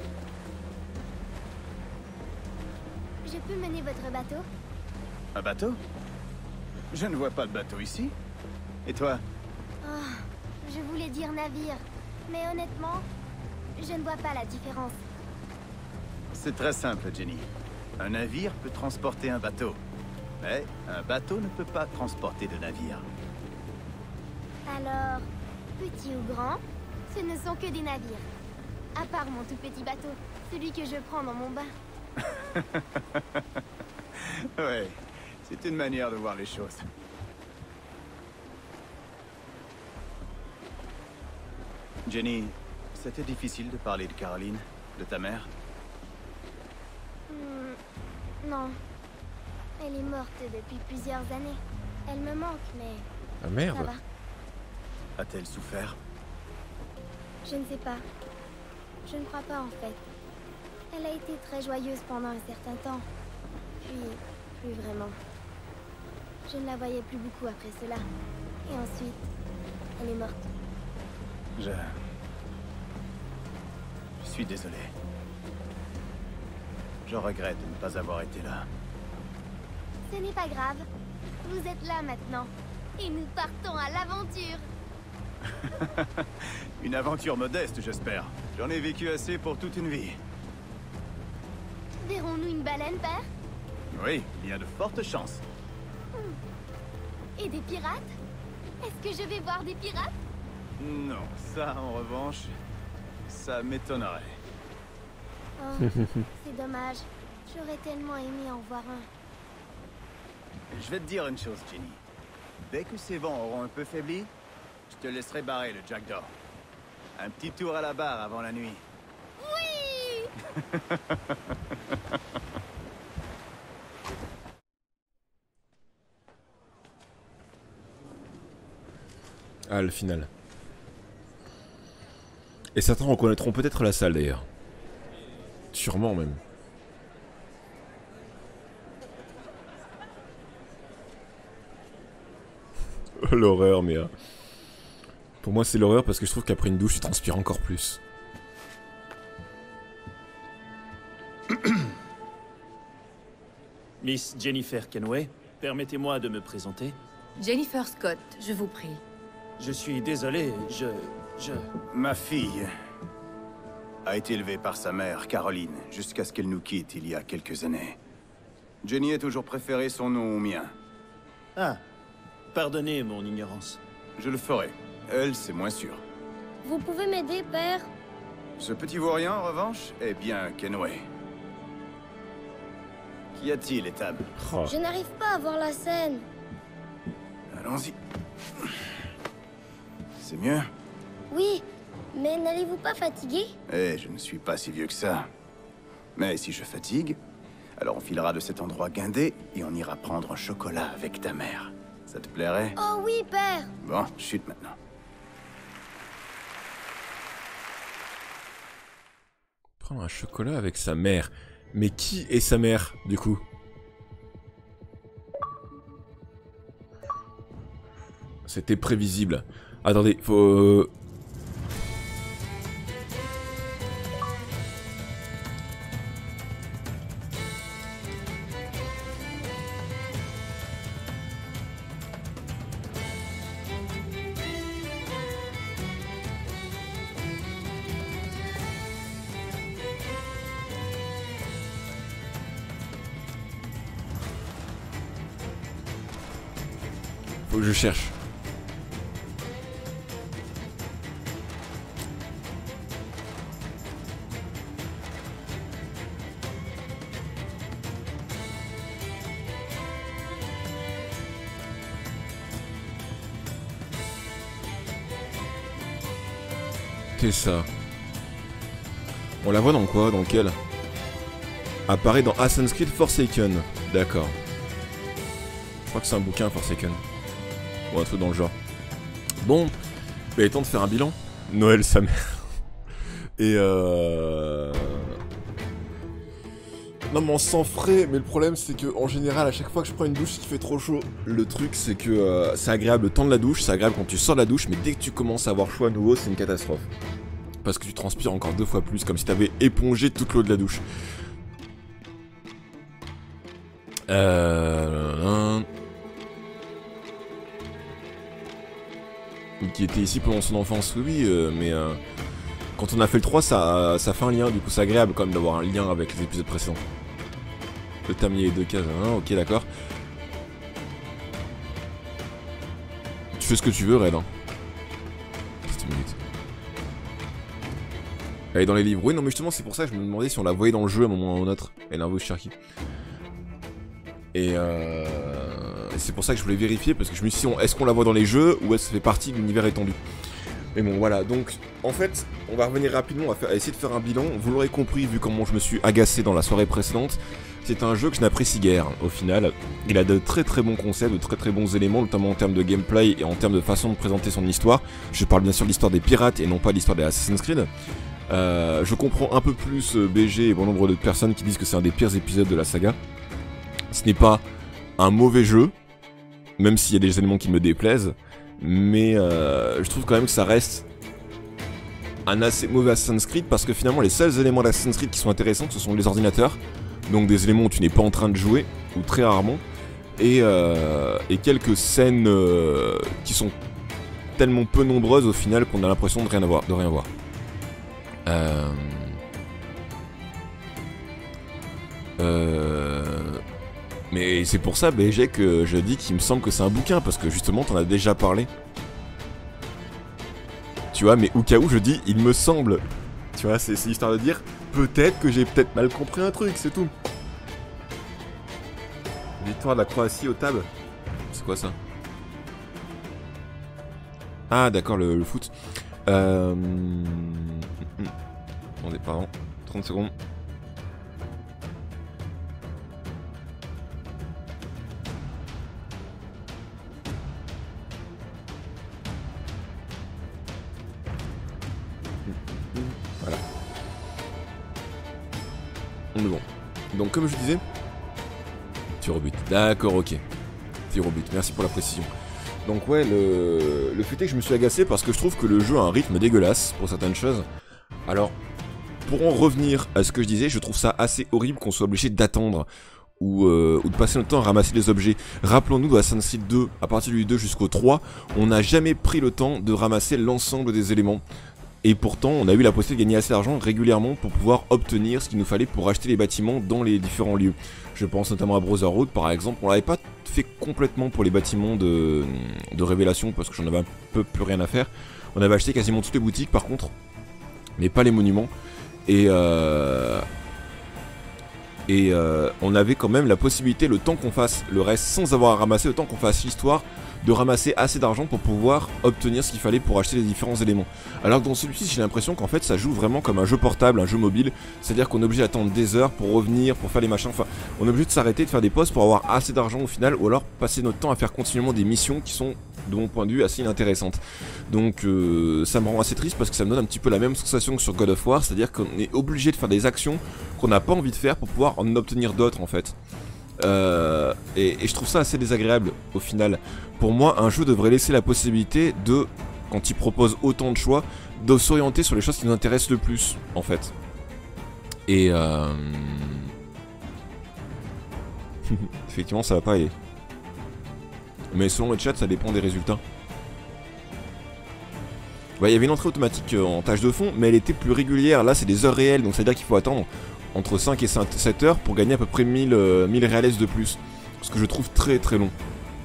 Je peux mener votre bateau? Un bateau? Je ne vois pas de bateau ici. Et toi? Oh, je voulais dire navire. Mais honnêtement, je ne vois pas la différence. C'est très simple, Jenny. Un navire peut transporter un bateau. Mais un bateau ne peut pas transporter de navire. Alors, petit ou grand, ce ne sont que des navires. À part mon tout petit bateau, celui que je prends dans mon bain. Ouais, c'est une manière de voir les choses. Jenny, c'était difficile de parler de Caroline, de ta mère? Non. Elle est morte depuis plusieurs années. Elle me manque, mais... Ah merde. Ça va. A-t-elle souffert? Je ne sais pas. Je ne crois pas, en fait. Elle a été très joyeuse pendant un certain temps. Puis, plus vraiment. Je ne la voyais plus beaucoup après cela. Et ensuite, elle est morte. Je suis désolé. Je regrette de ne pas avoir été là. Ce n'est pas grave. Vous êtes là maintenant. Et nous partons à l'aventure. Une aventure modeste, j'espère. J'en ai vécu assez pour toute une vie. Verrons-nous une baleine, père? Oui, il y a de fortes chances. Et des pirates? Est-ce que je vais voir des pirates? Non, ça, en revanche, ça m'étonnerait. Oh, c'est dommage. J'aurais tellement aimé en voir un. Je vais te dire une chose, Jenny. Dès que ces vents auront un peu faibli, je te laisserai barrer le Jackdaw. Un petit tour à la barre avant la nuit. Oui! Ah, le final. Et certains reconnaîtront peut-être la salle d'ailleurs. Sûrement même. L'horreur, mais... Pour moi, c'est l'horreur parce que je trouve qu'après une douche, tu transpires encore plus. Miss Jennifer Kenway, permettez-moi de me présenter. Jennifer Scott, je vous prie. Je suis désolé, Ma fille a été élevée par sa mère, Caroline, jusqu'à ce qu'elle nous quitte il y a quelques années. Jenny a toujours préféré son nom au mien. Ah, pardonnez mon ignorance. Je le ferai. Elle, c'est moins sûr. Vous pouvez m'aider, père? Ce petit vaurien, en revanche, est bien Kenway. Qu'y a-t-il, Etab? Je n'arrive pas à voir la scène. Allons-y. C'est mieux? Oui, mais n'allez-vous pas fatigué? Eh, je ne suis pas si vieux que ça. Mais si je fatigue, alors on filera de cet endroit guindé et on ira prendre un chocolat avec ta mère. Ça te plairait? Oh oui, père! Bon, chute maintenant. Prendre un chocolat avec sa mère. Mais qui est sa mère, du coup? C'était prévisible. Attendez, faut... Faut que je cherche. C'est ça. On la voit dans quoi? Dans lequel? Apparaît dans Assassin's Creed Forsaken. D'accord. Je crois que c'est un bouquin Forsaken. Ou un truc dans le genre. Bon, il est temps de faire un bilan. Noël sa mère. Et non mais on s'en ferait, mais le problème c'est que en général à chaque fois que je prends une douche qui fait trop chaud, le truc c'est que c'est agréable le temps de la douche, c'est agréable quand tu sors de la douche, mais dès que tu commences à avoir chaud à nouveau, c'est une catastrophe. Parce que tu transpires encore 2 fois plus, comme si t'avais épongé toute l'eau de la douche. Qui était ici pendant son enfance, oui, mais quand on a fait le 3, ça fait un lien, du coup c'est agréable quand même d'avoir un lien avec les épisodes précédents. Le terminer les 2 cases, hein, ok d'accord. Tu fais ce que tu veux, Red, hein. Petite minute. Elle est dans les livres, oui non mais justement c'est pour ça que je me demandais si on la voyait dans le jeu à un moment ou à un autre, elle invoque Sharky. Et c'est pour ça que je voulais vérifier, parce que je me suis dit, est-ce qu'on la voit dans les jeux, ou est-ce que ça fait partie de l'univers étendu? Mais bon, voilà, donc, en fait, on va revenir rapidement à essayer de faire un bilan. Vous l'aurez compris, vu comment je me suis agacé dans la soirée précédente, c'est un jeu que je n'apprécie guère, au final. Il a de très très bons concepts, de très très bons éléments, notamment en termes de gameplay et en termes de façon de présenter son histoire. Je parle bien sûr de l'histoire des pirates et non pas de l'histoire des Assassin's Creed. Je comprends un peu plus BG et bon nombre de personnes qui disent que c'est un des pires épisodes de la saga. Ce n'est pas un mauvais jeu, même s'il y a des éléments qui me déplaisent, mais je trouve quand même que ça reste un assez mauvais Assassin's Creed, parce que finalement les seuls éléments d'Assassin's Creed qui sont intéressants, ce sont les ordinateurs, donc des éléments où tu n'es pas en train de jouer, ou très rarement, et quelques scènes qui sont tellement peu nombreuses au final qu'on a l'impression de rien voir. Mais c'est pour ça, BG, que je dis qu'il me semble que c'est un bouquin, parce que justement, t'en as déjà parlé. Tu vois, mais au cas où, je dis, il me semble. Tu vois, c'est histoire de dire, peut-être que j'ai peut-être mal compris un truc, c'est tout. Victoire de la Croatie au table. C'est quoi ça? Ah, d'accord, le foot. Attendez, pardon. 30 secondes. Voilà. On est bon. Donc comme je disais... Tir au but. D'accord, ok. Tir au but, merci pour la précision. Donc ouais, le fait est que je me suis agacé parce que je trouve que le jeu a un rythme dégueulasse pour certaines choses. Alors, pour en revenir à ce que je disais, je trouve ça assez horrible qu'on soit obligé d'attendre ou de passer notre temps à ramasser des objets. Rappelons-nous, dans Assassin's Creed 2, à partir du 2 jusqu'au 3, on n'a jamais pris le temps de ramasser l'ensemble des éléments. Et pourtant, on a eu la possibilité de gagner assez d'argent régulièrement pour pouvoir obtenir ce qu'il nous fallait pour acheter les bâtiments dans les différents lieux. Je pense notamment à Brotherhood par exemple. On l'avait pas fait complètement pour les bâtiments de révélation parce que j'en avais un peu plus rien à faire. On avait acheté quasiment toutes les boutiques par contre, mais pas les monuments. Et on avait quand même la possibilité, le temps qu'on fasse le reste sans avoir à ramasser, le temps qu'on fasse l'histoire, de ramasser assez d'argent pour pouvoir obtenir ce qu'il fallait pour acheter les différents éléments. Alors que dans celui-ci, j'ai l'impression qu'en fait ça joue vraiment comme un jeu portable, un jeu mobile, c'est-à-dire qu'on est obligé d'attendre des heures pour revenir, pour faire les machins, enfin on est obligé de s'arrêter, de faire des pauses pour avoir assez d'argent au final, ou alors passer notre temps à faire continuellement des missions qui sont, de mon point de vue, assez inintéressantes. Donc ça me rend assez triste parce que ça me donne un petit peu la même sensation que sur God of War, c'est-à-dire qu'on est obligé de faire des actions qu'on n'a pas envie de faire pour pouvoir en obtenir d'autres en fait. Et je trouve ça assez désagréable au final. Pour moi, un jeu devrait laisser la possibilité de, quand il propose autant de choix, de s'orienter sur les choses qui nous intéressent le plus en fait. Et effectivement ça va pas aller. Mais selon le chat ça dépend des résultats. Ouais, il y avait une entrée automatique en tâche de fond, mais elle était plus régulière. Là c'est des heures réelles, donc ça veut dire qu'il faut attendre entre 5 et 7 heures pour gagner à peu près 1000 réales de plus. Ce que je trouve très très long.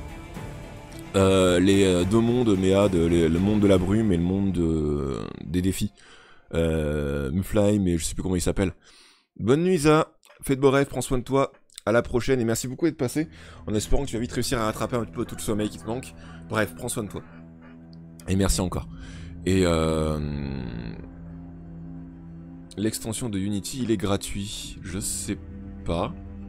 Les deux mondes, le monde de la brume et le monde des défis. Mufly, mais je sais plus comment il s'appelle. Bonne nuit Isa, fais de beaux rêves, prends soin de toi, à la prochaine et merci beaucoup d'être passé. En espérant que tu vas vite réussir à rattraper un petit peu tout le sommeil qui te manque. Bref, prends soin de toi. Et merci encore. Et l'extension de Unity, il est gratuit. Je sais pas.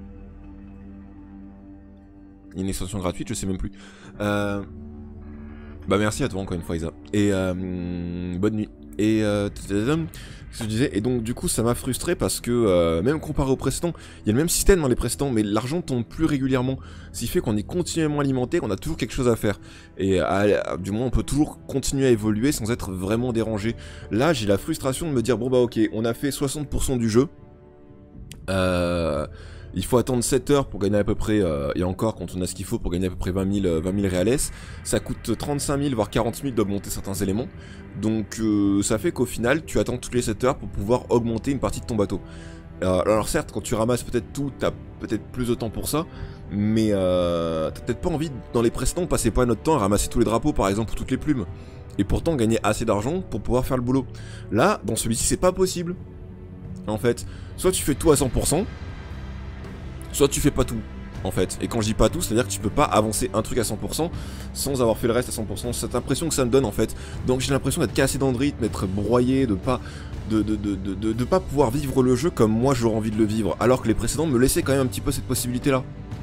Il y a une extension gratuite, je sais même plus. Bah merci à toi encore une fois Isa. Et bonne nuit. Et ce que je disais, et donc du coup ça m'a frustré parce que même comparé aux précédents, il y a le même système dans les précédents, mais l'argent tombe plus régulièrement. Ce qui fait qu'on est continuellement alimenté, qu'on a toujours quelque chose à faire. Et du moins on peut toujours continuer à évoluer sans être vraiment dérangé. Là j'ai la frustration de me dire bon bah ok, on a fait 60% du jeu. Il faut attendre 7 heures pour gagner à peu près, et encore quand on a ce qu'il faut pour gagner à peu près 20 000 réales, ça coûte 35 000 voire 40 000 d'augmenter certains éléments, donc ça fait qu'au final tu attends toutes les 7 heures pour pouvoir augmenter une partie de ton bateau. Alors certes quand tu ramasses peut-être tout, t'as peut-être plus de temps pour ça, mais t'as peut-être pas envie, dans les précédents on passait pas notre temps à ramasser tous les drapeaux par exemple ou toutes les plumes, et pourtant gagner assez d'argent pour pouvoir faire le boulot. Là, dans celui-ci c'est pas possible, en fait, soit tu fais tout à 100%, soit tu fais pas tout, en fait. Et quand je dis pas tout, c'est-à-dire que tu peux pas avancer un truc à 100% sans avoir fait le reste à 100%. C'est cette impression que ça me donne, en fait. Donc j'ai l'impression d'être cassé dans le rythme, d'être broyé, de pas pouvoir vivre le jeu comme moi j'aurais envie de le vivre. Alors que les précédents me laissaient quand même un petit peu cette possibilité-là.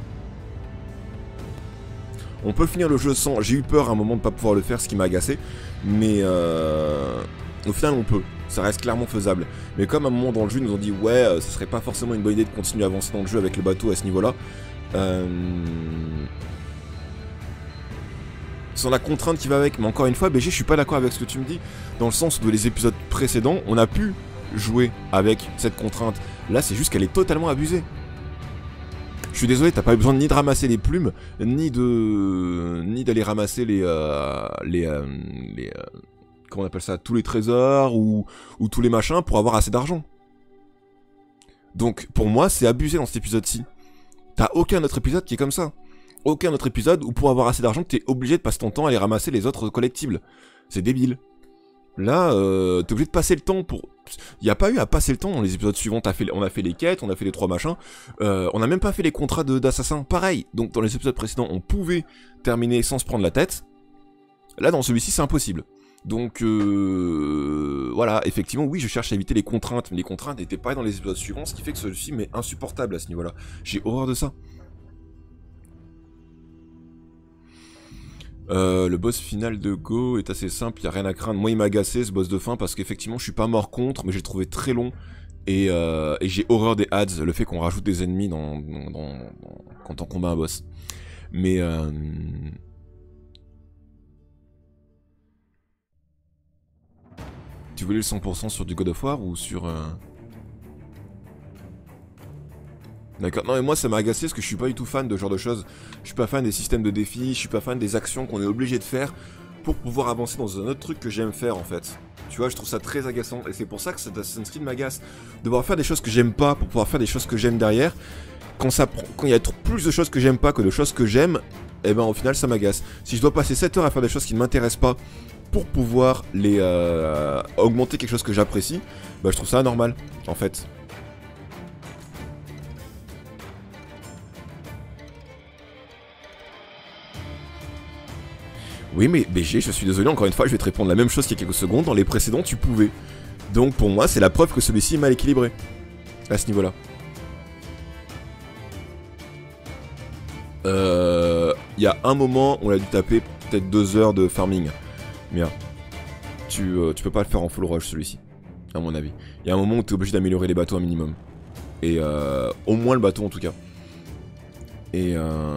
On peut finir le jeu sans... J'ai eu peur à un moment de pas pouvoir le faire, ce qui m'a agacé. Mais au final on peut. Ça reste clairement faisable. Mais comme à un moment dans le jeu, ils nous ont dit ouais, ce serait pas forcément une bonne idée de continuer à avancer dans le jeu avec le bateau à ce niveau-là. Sans la contrainte qui va avec. Mais encore une fois, BG, je suis pas d'accord avec ce que tu me dis. Dans le sens où les épisodes précédents, on a pu jouer avec cette contrainte. Là, c'est juste qu'elle est totalement abusée. Je suis désolé, t'as pas eu besoin ni de ramasser les plumes, ni d'aller ramasser comment on appelle ça, tous les trésors ou tous les machins pour avoir assez d'argent. Donc pour moi c'est abusé dans cet épisode-ci. T'as aucun autre épisode qui est comme ça. Aucun autre épisode où pour avoir assez d'argent t'es obligé de passer ton temps à aller ramasser les autres collectibles. C'est débile. Là t'es obligé de passer le temps pour... Il n'y a pas eu à passer le temps dans les épisodes suivants. On a fait les quêtes, on a fait les 3 machins. On n'a même pas fait les contrats d'assassins. Pareil. Donc dans les épisodes précédents on pouvait terminer sans se prendre la tête. Là dans celui-ci c'est impossible. Donc voilà, effectivement oui je cherche à éviter les contraintes, mais les contraintes n'étaient pas dans les épisodes suivants, ce qui fait que celui-ci m'est insupportable à ce niveau-là. J'ai horreur de ça. Le boss final de Go est assez simple, il n'y a rien à craindre. Moi il m'a agacé ce boss de fin parce qu'effectivement je suis pas mort contre, mais j'ai trouvé très long Et j'ai horreur des adds, le fait qu'on rajoute des ennemis quand on combat un boss. Mais tu voulais le 100% sur du God of War ou sur... D'accord, non mais moi ça m'a agacé parce que je suis pas du tout fan de ce genre de choses. Je suis pas fan des systèmes de défis, je suis pas fan des actions qu'on est obligé de faire pour pouvoir avancer dans un autre truc que j'aime faire en fait. Tu vois, je trouve ça très agaçant et c'est pour ça que cet Assassin's Creed m'agace. Devoir faire des choses que j'aime pas pour pouvoir faire des choses que j'aime derrière. Quand il y a plus de choses que j'aime pas que de choses que j'aime, et ben au final ça m'agace. Si je dois passer 7 heures à faire des choses qui ne m'intéressent pas pour pouvoir les augmenter quelque chose que j'apprécie, bah je trouve ça anormal en fait. Oui mais BG, je suis désolé, encore une fois, je vais te répondre la même chose qu'il y a quelques secondes, dans les précédents tu pouvais. Donc pour moi c'est la preuve que celui-ci est mal équilibré, à ce niveau-là. Il y a un moment, on a dû taper peut-être 2 heures de farming. Mais tu peux pas le faire en full rush celui-ci, à mon avis. Il y a un moment où tu es obligé d'améliorer les bateaux un minimum. Et au moins le bateau en tout cas. Et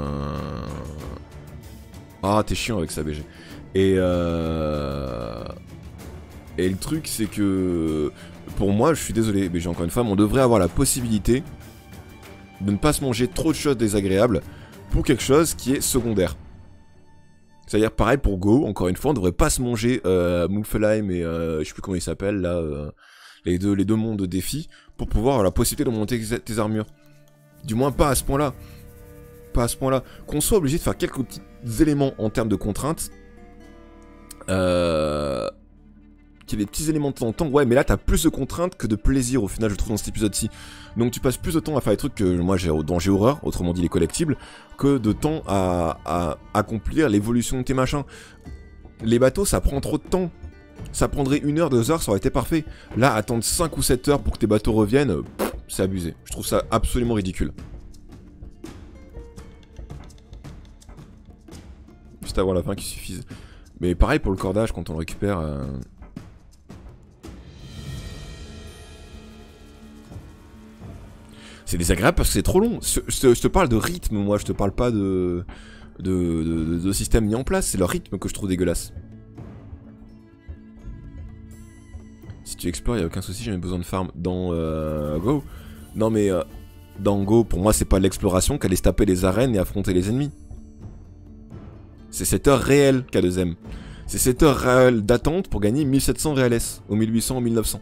ah, t'es chiant avec ça, BG. Et le truc, c'est que... Pour moi, je suis désolé, BG, encore une fois, mais on devrait avoir la possibilité de ne pas se manger trop de choses désagréables pour quelque chose qui est secondaire. C'est-à-dire, pareil pour Go, encore une fois, on devrait pas se manger Muspelheim et je sais plus comment il s'appelle, là, les deux mondes de défi, pour pouvoir avoir la possibilité de monter tes armures. Du moins, pas à ce point-là. Pas à ce point-là. Qu'on soit obligé de faire quelques petits éléments en termes de contraintes. Qu'il y ait des petits éléments de temps en temps. Ouais, mais là, t'as plus de contraintes que de plaisir, au final, je trouve, dans cet épisode-ci. Donc, tu passes plus de temps à faire des trucs que moi, dont j'ai horreur, autrement dit les collectibles, que de temps à accomplir l'évolution de tes machins. Les bateaux, ça prend trop de temps. Ça prendrait 1 heure, 2 heures, ça aurait été parfait. Là, attendre 5 ou 7 heures pour que tes bateaux reviennent, c'est abusé. Je trouve ça absolument ridicule. Juste avant la fin qu'il suffise. Mais pareil pour le cordage quand on le récupère. C'est désagréable parce que c'est trop long. Je te parle de rythme, moi je te parle pas de système mis en place. C'est le rythme que je trouve dégueulasse. Si tu explores, il n'y a aucun souci, j'ai même besoin de farm dans Go. Non mais dans Go, pour moi c'est pas de l'exploration qu'aller se taper les arènes et affronter les ennemis. C'est 7 heures réelles K2M. C'est 7 heures réelles d'attente pour gagner 1700 réels ou 1800 ou 1900.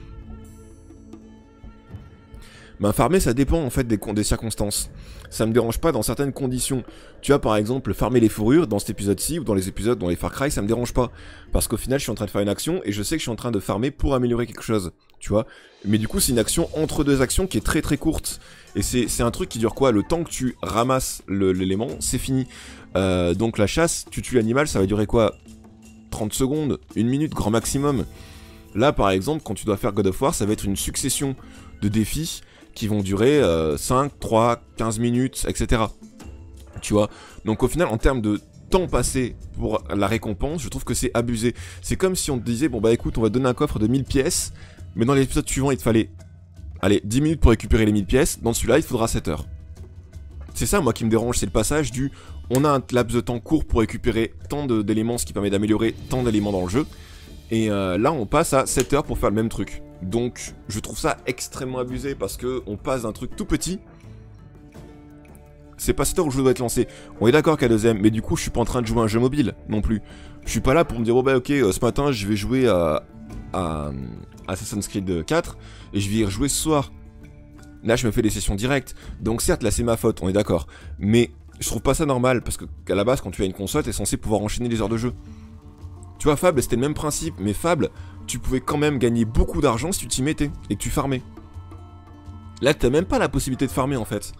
Ben farmer ça dépend en fait des circonstances. Ça me dérange pas dans certaines conditions. Tu vois par exemple farmer les fourrures dans cet épisode-ci ou dans les épisodes dans les Far Cry, ça me dérange pas. Parce qu'au final je suis en train de faire une action et je sais que je suis en train de farmer pour améliorer quelque chose. Tu vois. Mais du coup c'est une action entre deux actions qui est très très courte. Et c'est un truc qui dure quoi? Le temps que tu ramasses l'élément, c'est fini. Donc la chasse, tu tues l'animal, ça va durer quoi? 30 secondes, 1 minute, grand maximum. Là par exemple, quand tu dois faire God of War, ça va être une succession de défis qui vont durer 5, 3, 15 minutes, etc. Tu vois. Donc au final, en termes de temps passé pour la récompense, je trouve que c'est abusé. C'est comme si on te disait, bon bah écoute, on va te donner un coffre de 1000 pièces, mais dans l'épisode suivant, il te fallait, allez, 10 minutes pour récupérer les 1000 pièces, dans celui-là, il te faudra 7 heures. C'est ça, moi, qui me dérange, c'est le passage du, on a un laps de temps court pour récupérer tant d'éléments, ce qui permet d'améliorer tant d'éléments dans le jeu, et là, on passe à 7 heures pour faire le même truc. Donc, je trouve ça extrêmement abusé, parce que on passe d'un truc tout petit. C'est pas 7 heures où je dois être lancé. On est d'accord qu'à deuxième, mais du coup, je suis pas en train de jouer à un jeu mobile, non plus. Je suis pas là pour me dire, oh bah ok, ce matin, je vais jouer à Assassin's Creed 4, et je vais y rejouer ce soir. Là, je me fais des sessions directes. Donc certes, là, c'est ma faute, on est d'accord. Mais je trouve pas ça normal, parce qu'à la base, quand tu as une console, t'es censé pouvoir enchaîner les heures de jeu. Tu vois, Fable, c'était le même principe, mais Fable, tu pouvais quand même gagner beaucoup d'argent si tu t'y mettais, et que tu farmais. Là, t'as même pas la possibilité de farmer, en fait.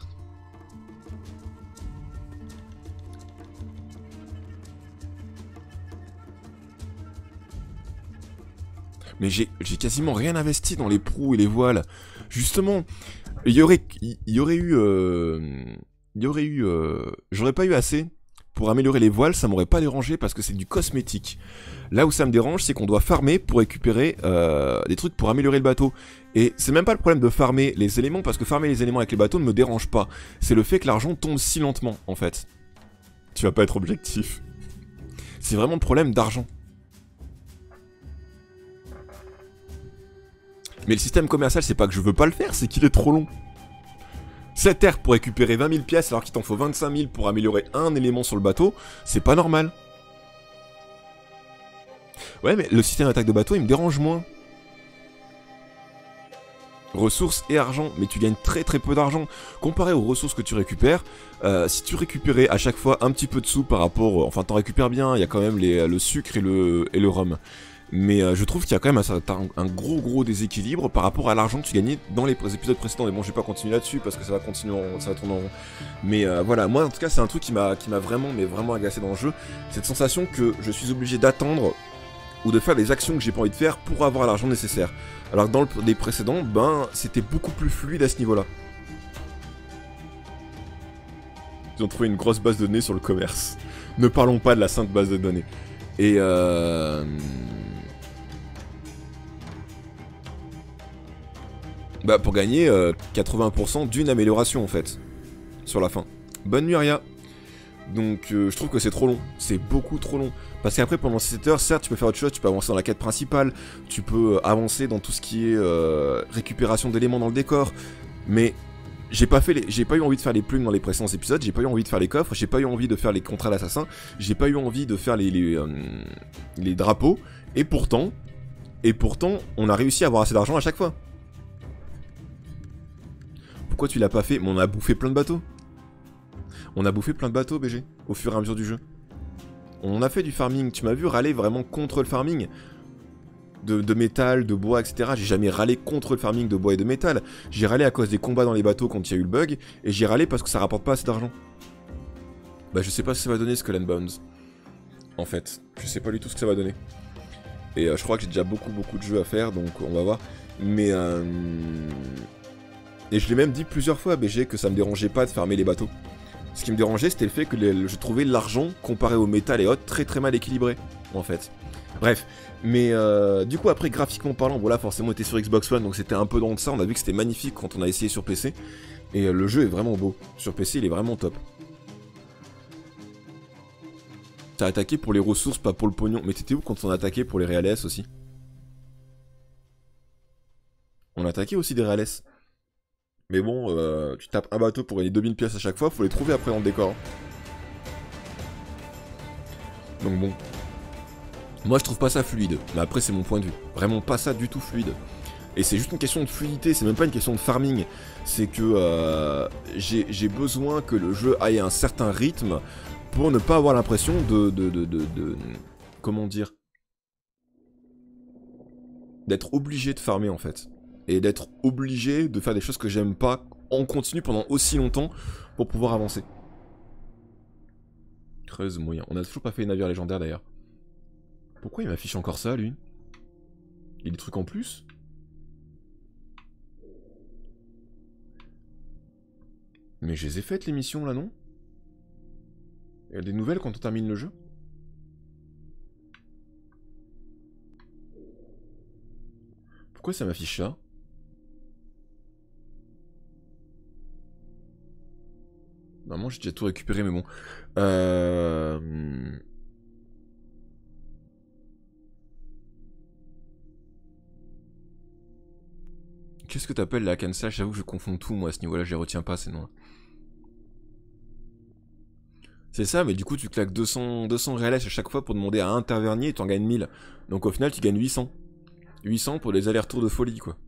Mais j'ai quasiment rien investi dans les proues et les voiles. Justement, j'aurais pas eu assez pour améliorer les voiles, ça m'aurait pas dérangé parce que c'est du cosmétique. Là où ça me dérange, c'est qu'on doit farmer pour récupérer des trucs pour améliorer le bateau. Et c'est même pas le problème de farmer les éléments, parce que farmer les éléments avec les bateaux ne me dérange pas. C'est le fait que l'argent tombe si lentement, en fait. Tu vas pas être objectif. C'est vraiment le problème d'argent. Mais le système commercial, c'est pas que je veux pas le faire, c'est qu'il est trop long. 7 heures pour récupérer 20 000 pièces alors qu'il t'en faut 25 000 pour améliorer un élément sur le bateau, c'est pas normal. Ouais, mais le système d'attaque de bateau, il me dérange moins. Ressources et argent, mais tu gagnes très très peu d'argent. Comparé aux ressources que tu récupères, si tu récupérais à chaque fois un petit peu de sous par rapport... Enfin, t'en récupères bien, il y a quand même le sucre et le rhum. Mais je trouve qu'il y a quand même un gros déséquilibre par rapport à l'argent que tu gagnais dans les épisodes précédents. Mais bon, je vais pas continuer là-dessus parce que ça va continuer, ça va tourner en rond. Mais voilà, moi en tout cas, c'est un truc qui m'a vraiment agacé dans le jeu. Cette sensation que je suis obligé d'attendre ou de faire des actions que j'ai pas envie de faire pour avoir l'argent nécessaire. Alors que dans les précédents, ben, c'était beaucoup plus fluide à ce niveau-là. Ils ont trouvé une grosse base de données sur le commerce. Ne parlons pas de la sainte base de données. Et bah pour gagner 80% d'une amélioration en fait. Sur la fin. Bonne nuit Aria. Donc je trouve que c'est trop long. C'est beaucoup trop long. Parce qu'après pendant 7 heures, certes tu peux faire autre chose. Tu peux avancer dans la quête principale. Tu peux avancer dans tout ce qui est récupération d'éléments dans le décor. Mais j'ai pas eu envie de faire les plumes dans les précédents épisodes. J'ai pas eu envie de faire les coffres. J'ai pas eu envie de faire les contrats d'assassin. J'ai pas eu envie de faire les drapeaux. Et pourtant, on a réussi à avoir assez d'argent à chaque fois. Pourquoi tu l'as pas fait? Mais on a bouffé plein de bateaux. On a bouffé plein de bateaux, BG, au fur et à mesure du jeu. On a fait du farming. Tu m'as vu râler vraiment contre le farming de métal, de bois, etc. J'ai jamais râlé contre le farming de bois et de métal. J'ai râlé à cause des combats dans les bateaux quand il y a eu le bug. Et j'ai râlé parce que ça rapporte pas assez d'argent. Bah je sais pas ce que ça va donner Skull and Bones. En fait, je sais pas du tout ce que ça va donner. Et je crois que j'ai déjà beaucoup de jeux à faire, donc on va voir. Mais et je l'ai même dit plusieurs fois à BG que ça me dérangeait pas de farmer les bateaux. Ce qui me dérangeait, c'était le fait que je trouvais l'argent, comparé au métal et autres, très mal équilibré, en fait. Bref, mais du coup, après, graphiquement parlant, bon là, forcément, on était sur Xbox One, donc c'était un peu dans de ça, on a vu que c'était magnifique quand on a essayé sur PC, et le jeu est vraiment beau. Sur PC, il est vraiment top. T'as attaqué pour les ressources, pas pour le pognon. Mais t'étais où quand on a attaqué pour les Reales aussi? On a attaqué aussi des Reales. Mais bon, tu tapes un bateau pour gagner 2000 pièces à chaque fois, faut les trouver après dans le décor. Donc bon. Moi je trouve pas ça fluide, mais après c'est mon point de vue. Vraiment pas ça du tout fluide. Et c'est juste une question de fluidité, c'est même pas une question de farming. C'est que j'ai besoin que le jeu aille à un certain rythme pour ne pas avoir l'impression comment dire? D'être obligé de farmer en fait. Et d'être obligé de faire des choses que j'aime pas en continu pendant aussi longtemps pour pouvoir avancer. Creuse moyen. On a toujours pas fait les navires légendaires d'ailleurs. Pourquoi il m'affiche encore ça lui? Il y a des trucs en plus? Mais je les ai faites les missions là non? Il y a des nouvelles quand on termine le jeu? Pourquoi ça m'affiche ça? Normalement j'ai déjà tout récupéré mais bon. Qu'est-ce que t'appelles la cancel? J'avoue que je confonds tout moi à ce niveau là, je les retiens pas ces noms. C'est ça, mais du coup tu claques 200 réels à chaque fois pour demander à un tavernier et t'en gagnes 1000. Donc au final tu gagnes 800. 800 pour des allers-retours de folie quoi.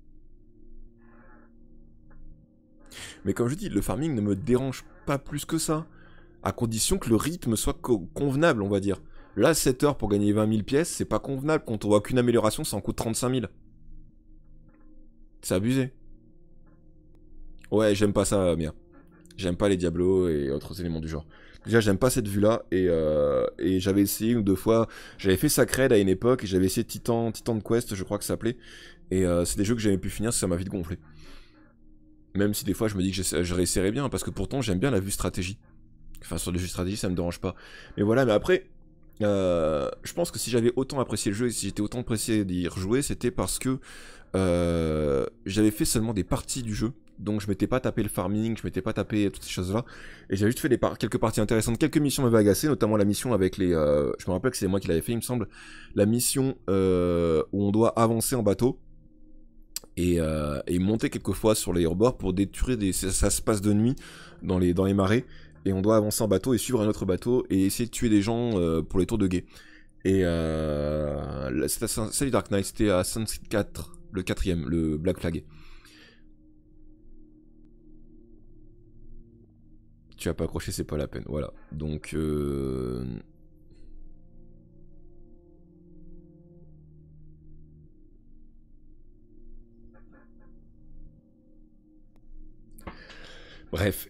Mais comme je dis, le farming ne me dérange pas plus que ça. À condition que le rythme soit convenable, on va dire. Là, 7 heures pour gagner 20 000 pièces, c'est pas convenable. Quand on voit qu'une amélioration, ça en coûte 35 000. C'est abusé. Ouais, j'aime pas ça, Mia. J'aime pas les Diablos et autres éléments du genre. Déjà, j'aime pas cette vue-là. Et j'avais essayé une ou deux fois. J'avais fait Sacred à une époque. Et j'avais essayé Titan de Quest, je crois que ça s'appelait. Et c'est des jeux que j'avais pu finir, ça m'a vite gonflé. Même si des fois je me dis que je réessayerais bien, parce que pourtant j'aime bien la vue stratégie Enfin, sur des jeux de stratégie, ça me dérange pas. Mais voilà, mais après, je pense que si j'avais autant apprécié le jeu et si j'étais autant apprécié d'y rejouer, c'était parce que j'avais fait seulement des parties du jeu. Donc je m'étais pas tapé le farming, je m'étais pas tapé toutes ces choses-là. Et j'avais juste fait quelques parties intéressantes. Quelques missions m'avaient agacé, notamment la mission avec les... je me rappelle que c'est moi qui l'avais fait, il me semble. La mission où on doit avancer en bateau. Et monter quelquefois sur les rebords pour détruire des... Ça se passe de nuit dans les marais. Et on doit avancer en bateau et suivre un autre bateau et essayer de tuer des gens pour les tours de guet. Et salut Dark Knight, c'était à Assassin's Creed 4, le 4ème, le Black Flag. Tu as pas accroché, c'est pas la peine, voilà. Donc bref,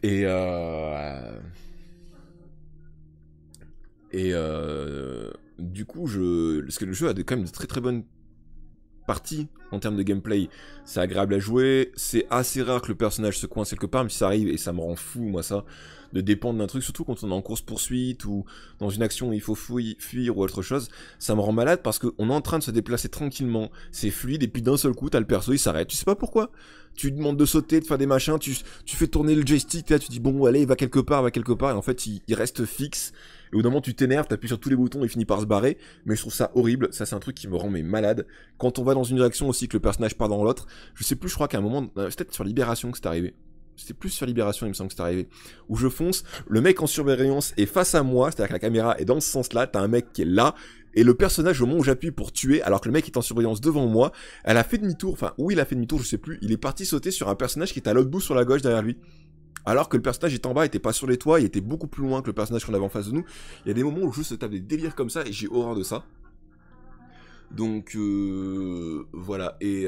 du coup, parce que le jeu a quand même de très très bonnes parties en termes de gameplay. C'est agréable à jouer, c'est assez rare que le personnage se coince quelque part, même si ça arrive, et ça me rend fou, moi, ça, de dépendre d'un truc, surtout quand on est en course-poursuite, ou dans une action où il faut fuir, ou autre chose, ça me rend malade, parce qu'on est en train de se déplacer tranquillement, c'est fluide, et puis d'un seul coup, t'as le perso, il s'arrête, tu sais pas pourquoi. Tu lui demandes de sauter, de faire des machins, tu fais tourner le joystick, là tu dis bon allez, il va quelque part, et en fait il reste fixe, et au bout d'un moment tu t'énerves, t'appuies sur tous les boutons et il finit par se barrer, mais je trouve ça horrible, ça c'est un truc qui me rend malade. Quand on va dans une direction aussi que le personnage part dans l'autre, je sais plus, je crois qu'à un moment, c'est peut-être sur Libération que c'est arrivé. C'était plus sur Libération, il me semble que c'est arrivé. Où je fonce, le mec en surveillance est face à moi, c'est-à-dire que la caméra est dans ce sens-là, t'as un mec qui est là, et le personnage au moment où j'appuie pour tuer, alors que le mec est en surveillance devant moi, elle a fait demi-tour, enfin, où il a fait demi-tour, je sais plus, il est parti sauter sur un personnage qui était à l'autre bout sur la gauche derrière lui. Alors que le personnage était en bas, il était pas sur les toits, il était beaucoup plus loin que le personnage qu'on avait en face de nous. Il y a des moments où le jeu se tape des délires comme ça, et j'ai horreur de ça. Donc, voilà, et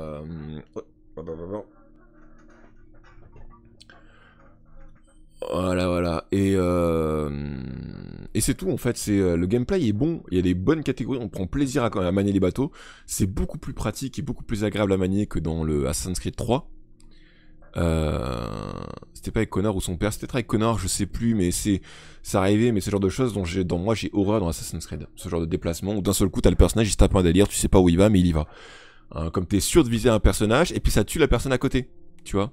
Voilà, et c'est tout en fait, le gameplay est bon, il y a des bonnes catégories, on prend plaisir à manier les bateaux, c'est beaucoup plus pratique et beaucoup plus agréable à manier que dans le Assassin's Creed 3. C'était pas avec Connor ou son père, c'était peut-être avec Connor, je sais plus, mais ça arrivait, mais ce genre de choses dont moi j'ai horreur dans Assassin's Creed, ce genre de déplacement où d'un seul coup t'as le personnage, il se tape un délire, tu sais pas où il va, mais il y va. Comme t'es sûr de viser un personnage, et puis ça tue la personne à côté, tu vois.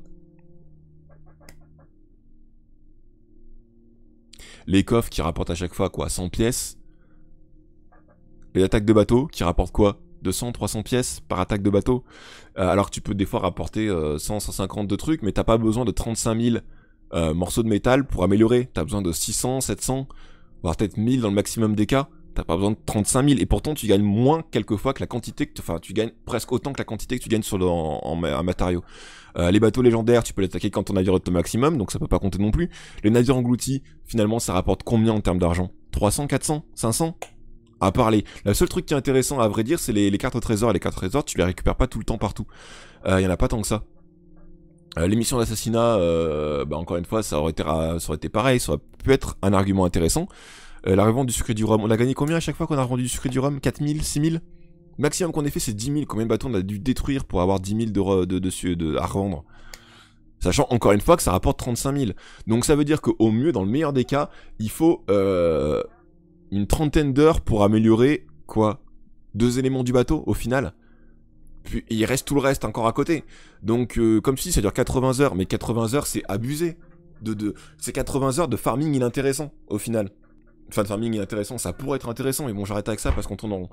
Les coffres qui rapportent à chaque fois quoi, 100 pièces. Les attaques de bateau qui rapportent quoi, 200, 300 pièces par attaque de bateau. Alors que tu peux des fois rapporter 100, 150 de trucs, mais t'as pas besoin de 35 000 morceaux de métal pour améliorer. T'as besoin de 600, 700, voire peut-être 1000 dans le maximum des cas. T'as pas besoin de 35 000, et pourtant tu gagnes moins quelquefois que la quantité enfin tu gagnes presque autant que la quantité que tu gagnes en matériaux. Les bateaux légendaires, tu peux les attaquer quand ton navire est au maximum, donc ça peut pas compter non plus. Les navires engloutis, finalement ça rapporte combien en termes d'argent? 300, 400, 500? À parler. Le seul truc qui est intéressant à vrai dire, c'est les cartes au trésor, et les cartes au trésor, tu les récupères pas tout le temps partout. Y en a pas tant que ça. Les missions d'assassinat, encore une fois, ça aurait été pareil, ça aurait pu être un argument intéressant. La revente du sucre et du rhum, on a gagné combien à chaque fois qu'on a revendu du sucre et du rhum? 4000, 6000? Maximum qu'on ait fait c'est 10 000, combien de bateaux on a dû détruire pour avoir 10 000 à revendre? Sachant encore une fois que ça rapporte 35 000. Donc ça veut dire qu'au mieux, dans le meilleur des cas, il faut une trentaine d'heures pour améliorer, quoi, 2 éléments du bateau au final. Puis il reste tout le reste encore à côté. Donc comme si ça dure 80 heures, mais 80 heures c'est abusé. C'est 80 heures de farming inintéressant au final. Enfin, de farming intéressant, ça pourrait être intéressant, mais bon, j'arrête avec ça parce qu'on tourne en rond.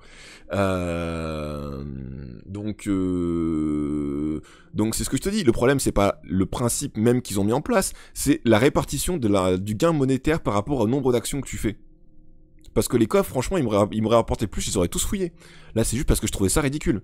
Donc c'est ce que je te dis. Le problème, c'est pas le principe même qu'ils ont mis en place, c'est la répartition du gain monétaire par rapport au nombre d'actions que tu fais. Parce que les coffres, franchement, ils m'auraient rapporté plus, ils auraient tous fouillé. Là, c'est juste parce que je trouvais ça ridicule.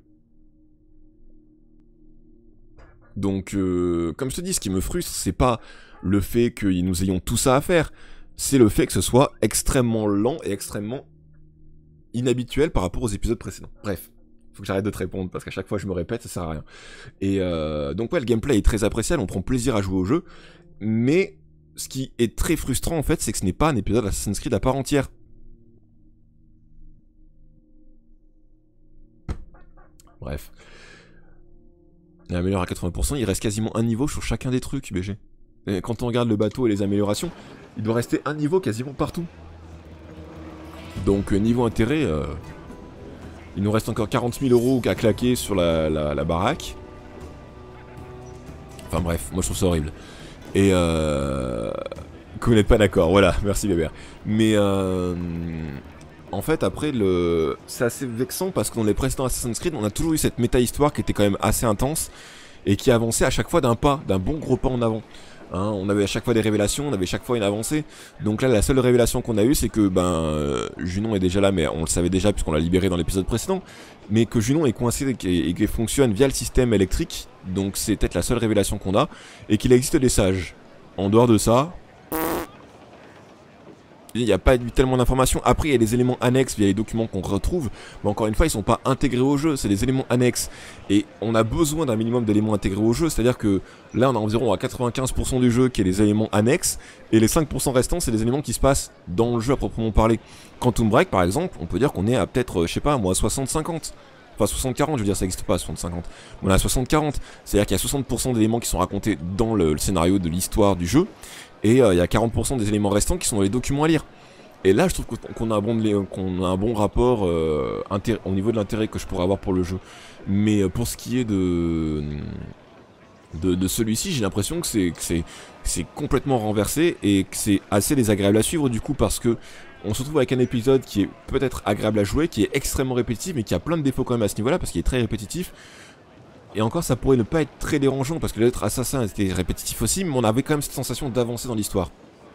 Donc, comme je te dis, ce qui me frustre, c'est pas le fait que nous ayons tout ça à faire. C'est le fait que ce soit extrêmement lent et extrêmement inhabituel par rapport aux épisodes précédents. Bref, faut que j'arrête de te répondre parce qu'à chaque fois je me répète, ça sert à rien. Et donc ouais, le gameplay est très appréciable, on prend plaisir à jouer au jeu, mais ce qui est très frustrant en fait, c'est que ce n'est pas un épisode Assassin's Creed à part entière. Bref. Il améliore à 80%, il reste quasiment un niveau sur chacun des trucs, BG. Et quand on regarde le bateau et les améliorations, il doit rester un niveau quasiment partout. Donc niveau intérêt, il nous reste encore 40 000 € à claquer sur la baraque. Enfin bref, moi je trouve ça horrible. Et que vous n'êtes pas d'accord, voilà, merci Bébert. Mais en fait après c'est assez vexant parce que dans les précédents Assassin's Creed, on a toujours eu cette méta-histoire qui était quand même assez intense et qui avançait à chaque fois d'un bon gros pas en avant. Hein, on avait à chaque fois des révélations, on avait chaque fois une avancée. Donc là la seule révélation qu'on a eue c'est que Junon est déjà là, mais on le savait déjà puisqu'on l'a libéré dans l'épisode précédent. Mais que Junon est coincé et qu'il fonctionne via le système électrique. Donc c'est peut-être la seule révélation qu'on a. Et qu'il existe des sages. En dehors de ça, il n'y a pas eu tellement d'informations. Après il y a des éléments annexes via les documents qu'on retrouve. Mais encore une fois ils sont pas intégrés au jeu, c'est des éléments annexes. Et on a besoin d'un minimum d'éléments intégrés au jeu. C'est à dire que là on a environ à 95% du jeu qui est les éléments annexes. Et les 5% restants c'est des éléments qui se passent dans le jeu à proprement parler. Quantum Break par exemple, on peut dire qu'on est à peut-être, je sais pas moi, 60-50. Enfin 60-40 je veux dire, ça n'existe pas 60-50. On est à 60-40, c'est à dire qu'il y a 60% d'éléments qui sont racontés dans le scénario de l'histoire du jeu. Et il y a 40% des éléments restants qui sont dans les documents à lire. Et là je trouve qu'on a un bon rapport au niveau de l'intérêt que je pourrais avoir pour le jeu. Mais pour ce qui est de celui-ci, j'ai l'impression que c'est complètement renversé et que c'est assez désagréable à suivre du coup, parce que on se retrouve avec un épisode qui est peut-être agréable à jouer, qui est extrêmement répétitif mais qui a plein de défauts quand même à ce niveau-là parce qu'il est très répétitif. Et encore ça pourrait ne pas être très dérangeant parce que l'être assassin était répétitif aussi, mais on avait quand même cette sensation d'avancer dans l'histoire.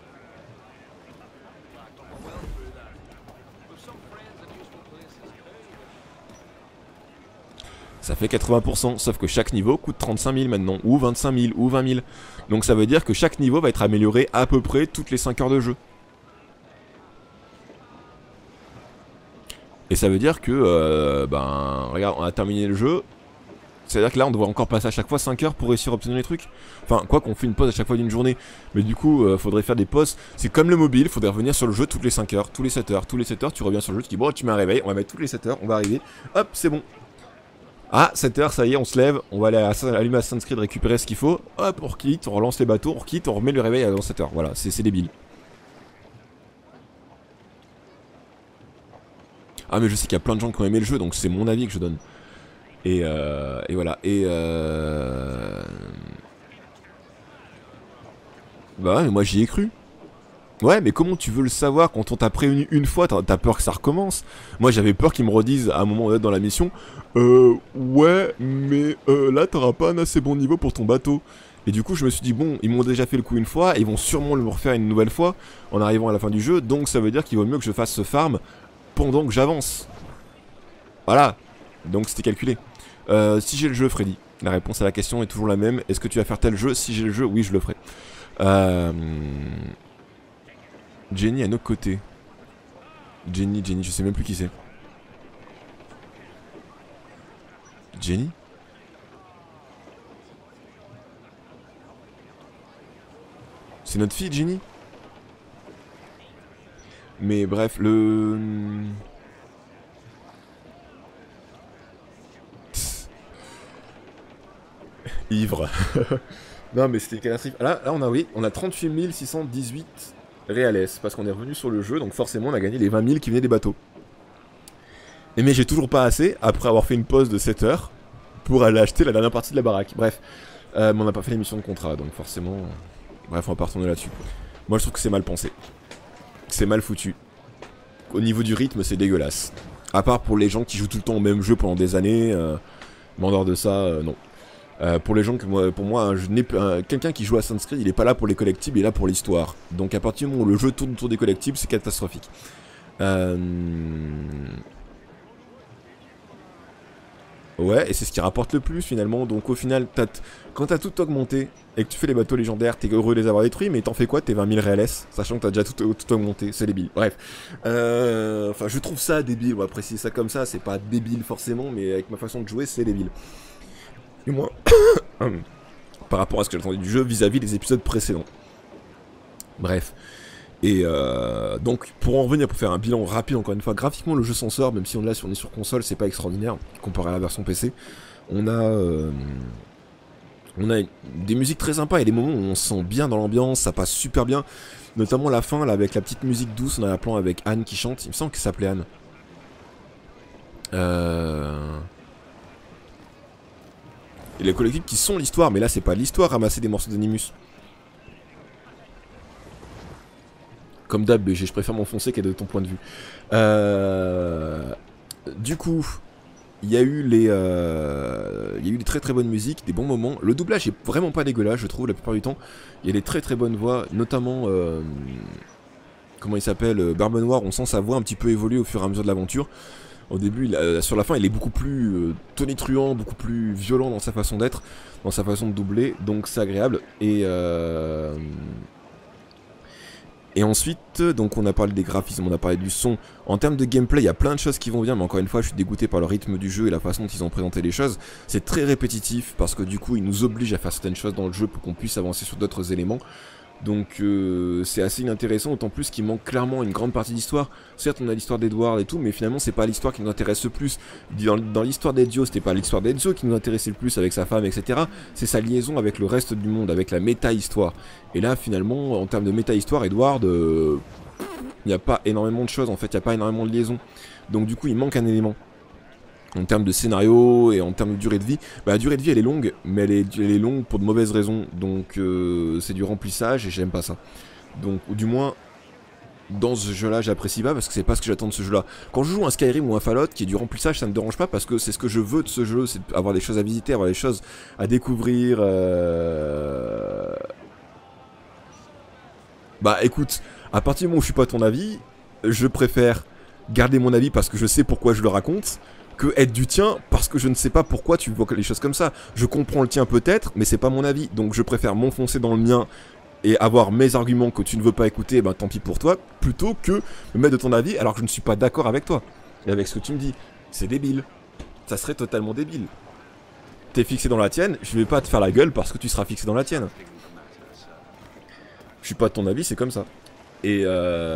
Ça fait 80%, sauf que chaque niveau coûte 35 000 maintenant, ou 25 000, ou 20 000. Donc ça veut dire que chaque niveau va être amélioré à peu près toutes les 5 heures de jeu. Et ça veut dire que, regarde, on a terminé le jeu. C'est-à-dire que là on devrait encore passer à chaque fois 5 heures pour réussir à obtenir les trucs. Enfin, quoi qu'on fait une pause à chaque fois d'une journée. Mais du coup, faudrait faire des pauses. C'est comme le mobile, faudrait revenir sur le jeu toutes les 5 heures, tous les 7 heures. Tous les 7 heures, tu reviens sur le jeu, tu dis bon, tu mets un réveil, on va mettre toutes les 7 heures, on va arriver. Hop, c'est bon. Ah, 7 heures, ça y est, on se lève, on va aller allumer Assassin's Creed, récupérer ce qu'il faut. Hop, on quitte, on relance les bateaux, on quitte, on remet le réveil dans 7 heures. Voilà, c'est débile. Ah, mais je sais qu'il y a plein de gens qui ont aimé le jeu, donc c'est mon avis que je donne. Et voilà. Bah ouais, mais moi j'y ai cru. Ouais, mais comment tu veux le savoir quand on t'a prévenu une fois, t'as peur que ça recommence? Moi j'avais peur qu'ils me redisent à un moment donné dans la mission ouais, mais là t'auras pas un assez bon niveau pour ton bateau. Et du coup je me suis dit bon, ils m'ont déjà fait le coup une fois, ils vont sûrement le refaire une nouvelle fois en arrivant à la fin du jeu, donc ça veut dire qu'il vaut mieux que je fasse ce farm pendant que j'avance. Voilà, donc c'était calculé. Si j'ai le jeu, Freddy, la réponse à la question est toujours la même. Est-ce que tu vas faire tel jeu? Si j'ai le jeu, oui je le ferai. Jenny à nos côtés. Jenny, je sais même plus qui c'est. Jenny? C'est notre fille, Jenny? Mais bref, ivre. Non mais c'était catastrophique. Là on a 38 618 réales parce qu'on est revenu sur le jeu, donc forcément on a gagné les 20 000 qui venaient des bateaux. Mais j'ai toujours pas assez après avoir fait une pause de 7 heures pour aller acheter la dernière partie de la baraque. Bref, mais on n'a pas fait l'émission de contrat, donc forcément. Bref, on va pas retourner là-dessus. Moi je trouve que c'est mal pensé. C'est mal foutu. Au niveau du rythme, c'est dégueulasse. À part pour les gens qui jouent tout le temps au même jeu pendant des années, mais en dehors de ça, non. Pour les gens que pour moi, quelqu'un qui joue à Assassin's Creed, il est pas là pour les collectibles, il est là pour l'histoire. Donc à partir du moment où le jeu tourne autour des collectibles, c'est catastrophique. Ouais, et c'est ce qui rapporte le plus finalement. Donc au final, quand t'as tout augmenté et que tu fais les bateaux légendaires, t'es heureux de les avoir détruits, mais t'en fais quoi? T'es 20 000 réales, sachant que t'as déjà tout augmenté, c'est débile. Bref, enfin je trouve ça débile, on va préciser ça comme ça, c'est pas débile forcément, mais avec ma façon de jouer, c'est débile. Et moi, par rapport à ce que j'attendais du jeu vis-à-vis des épisodes précédents. Bref. Et donc, pour en revenir, pour faire un bilan rapide, encore une fois, graphiquement, le jeu s'en sort, même si on est sur console, c'est pas extraordinaire, comparé à la version PC. On a On a des musiques très sympas et des moments où on se sent bien dans l'ambiance, ça passe super bien. Notamment la fin là avec la petite musique douce, on a un plan avec Anne qui chante, il me semble qu'elle s'appelait Anne. Et les collectifs qui sont l'histoire, mais là c'est pas l'histoire, ramasser des morceaux d'Animus. Comme d'hab, BG, je préfère m'enfoncer qu'être de ton point de vue. Du coup, il y a eu des très très bonnes musiques, des bons moments. Le doublage est vraiment pas dégueulasse, je trouve, la plupart du temps. Il y a des très très bonnes voix, notamment... comment il s'appelle, Barbe Noire, on sent sa voix un petit peu évoluer au fur et à mesure de l'aventure. Au début, sur la fin, il est beaucoup plus tonitruant, beaucoup plus violent dans sa façon d'être, dans sa façon de doubler, donc c'est agréable. Et ensuite, donc on a parlé des graphismes, on a parlé du son. En termes de gameplay, il y a plein de choses qui vont bien, mais encore une fois, je suis dégoûté par le rythme du jeu et la façon dont ils ont présenté les choses. C'est très répétitif, parce que du coup, ils nous obligent à faire certaines choses dans le jeu pour qu'on puisse avancer sur d'autres éléments. Donc c'est assez inintéressant, d'autant plus qu'il manque clairement une grande partie d'histoire. Certes on a l'histoire d'Edward et tout, mais finalement c'est pas l'histoire qui nous intéresse le plus. Dans l'histoire d'Ezio, c'était pas l'histoire d'Ezio qui nous intéressait le plus avec sa femme, etc. C'est sa liaison avec le reste du monde, avec la méta-histoire. Et là finalement, en termes de méta-histoire, Edward, il n'y a pas énormément de choses en fait, il n'y a pas énormément de liaison. Donc du coup il manque un élément. En termes de scénario et en termes de durée de vie, bah, la durée de vie elle est longue, mais elle est longue pour de mauvaises raisons, donc c'est du remplissage et j'aime pas ça. Donc, ou du moins, dans ce jeu là j'apprécie pas parce que c'est pas ce que j'attends de ce jeu là. Quand je joue un Skyrim ou un Fallout qui est du remplissage, ça me dérange pas parce que c'est ce que je veux de ce jeu, c'est avoir des choses à visiter, avoir des choses à découvrir. Bah écoute, à partir du moment où je suis pas à ton avis, je préfère garder mon avis parce que je sais pourquoi je le raconte, que être du tien parce que je ne sais pas pourquoi tu vois les choses comme ça. Je comprends le tien peut-être, mais c'est pas mon avis. Donc je préfère m'enfoncer dans le mien et avoir mes arguments que tu ne veux pas écouter, ben tant pis pour toi, plutôt que me mettre de ton avis alors que je ne suis pas d'accord avec toi et avec ce que tu me dis. C'est débile. Ça serait totalement débile. T'es fixé dans la tienne, je vais pas te faire la gueule parce que tu seras fixé dans la tienne. Je suis pas de ton avis, c'est comme ça. Et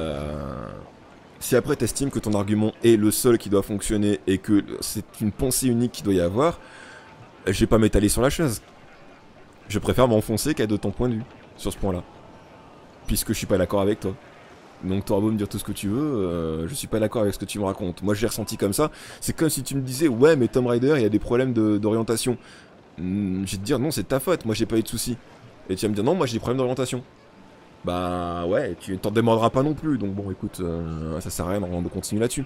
si après t'estimes que ton argument est le seul qui doit fonctionner et que c'est une pensée unique qu'il doit y avoir, je vais pas m'étaler sur la chaise. Je préfère m'enfoncer qu'être de ton point de vue sur ce point-là. Puisque je suis pas d'accord avec toi. Donc t'auras beau me dire tout ce que tu veux, je suis pas d'accord avec ce que tu me racontes. Moi je l'ai ressenti comme ça. C'est comme si tu me disais ouais mais Tomb Raider il y a des problèmes d'orientation. Je vais te dire non c'est de ta faute, moi j'ai pas eu de soucis. Et tu vas me dire non moi j'ai des problèmes d'orientation. Bah ouais, tu t'en demanderas pas non plus, donc bon écoute, ça sert à rien de continuer là-dessus.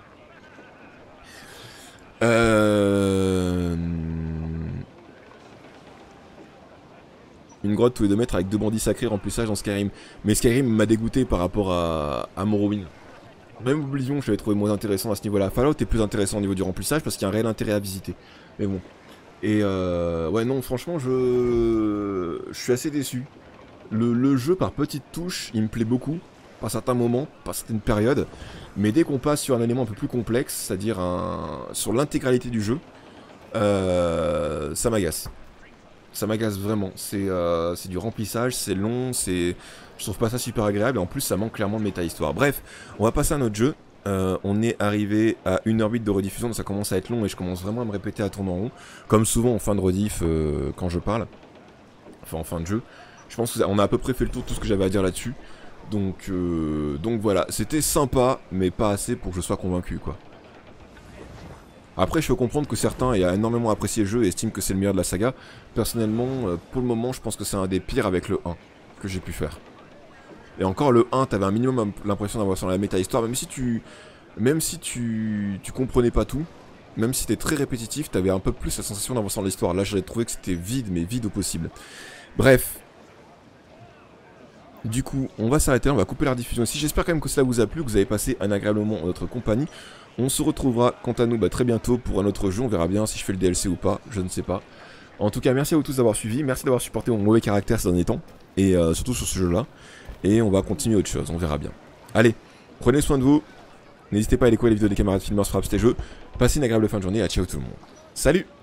Une grotte tous les 2 mètres avec 2 bandits sacrés remplissage dans Skyrim. Mais Skyrim m'a dégoûté par rapport à Morrowind. Même Oblivion, je l'avais trouvé moins intéressant à ce niveau-là. Fallout est plus intéressant au niveau du remplissage parce qu'il y a un réel intérêt à visiter. Mais bon. Et ouais non, franchement, je suis assez déçu. Le jeu par petites touches, il me plaît beaucoup, par certains moments, par certaines périodes, mais dès qu'on passe sur un élément un peu plus complexe, c'est-à-dire sur l'intégralité du jeu, ça m'agace. Ça m'agace vraiment, c'est du remplissage, c'est long, je trouve pas ça super agréable, et en plus ça manque clairement de méta-histoire. Bref, on va passer à notre jeu. On est arrivé à 1h08 de rediffusion, donc ça commence à être long et je commence vraiment à me répéter à tourner en rond, comme souvent en fin de rediff quand je parle, enfin en fin de jeu. Je pense qu'on a à peu près fait le tour de tout ce que j'avais à dire là-dessus. Donc voilà, c'était sympa, mais pas assez pour que je sois convaincu, quoi. Après, je peux comprendre que certains aient énormément apprécié le jeu et estiment que c'est le meilleur de la saga. Personnellement, pour le moment, je pense que c'est un des pires avec le 1 que j'ai pu faire. Et encore, le 1, t'avais un minimum l'impression d'avoir sur la méta-histoire, même si tu comprenais pas tout, même si c'était très répétitif, t'avais un peu plus la sensation d'avoir sur l'histoire. Là, j'avais trouvé que c'était vide, mais vide au possible. Bref. Du coup, on va s'arrêter là, on va couper la rediffusion ici. J'espère quand même que cela vous a plu, que vous avez passé un agréable moment en notre compagnie. On se retrouvera quant à nous très bientôt pour un autre jeu. On verra bien si je fais le DLC ou pas, je ne sais pas. En tout cas, merci à vous tous d'avoir suivi, merci d'avoir supporté mon mauvais caractère ces derniers temps. Et surtout sur ce jeu-là. Et on va continuer autre chose, on verra bien. Allez, prenez soin de vous. N'hésitez pas à aller écouter les vidéos des camarades filmeurs sur Fraps, c'était jeux. Passez une agréable fin de journée et à ciao tout le monde. Salut!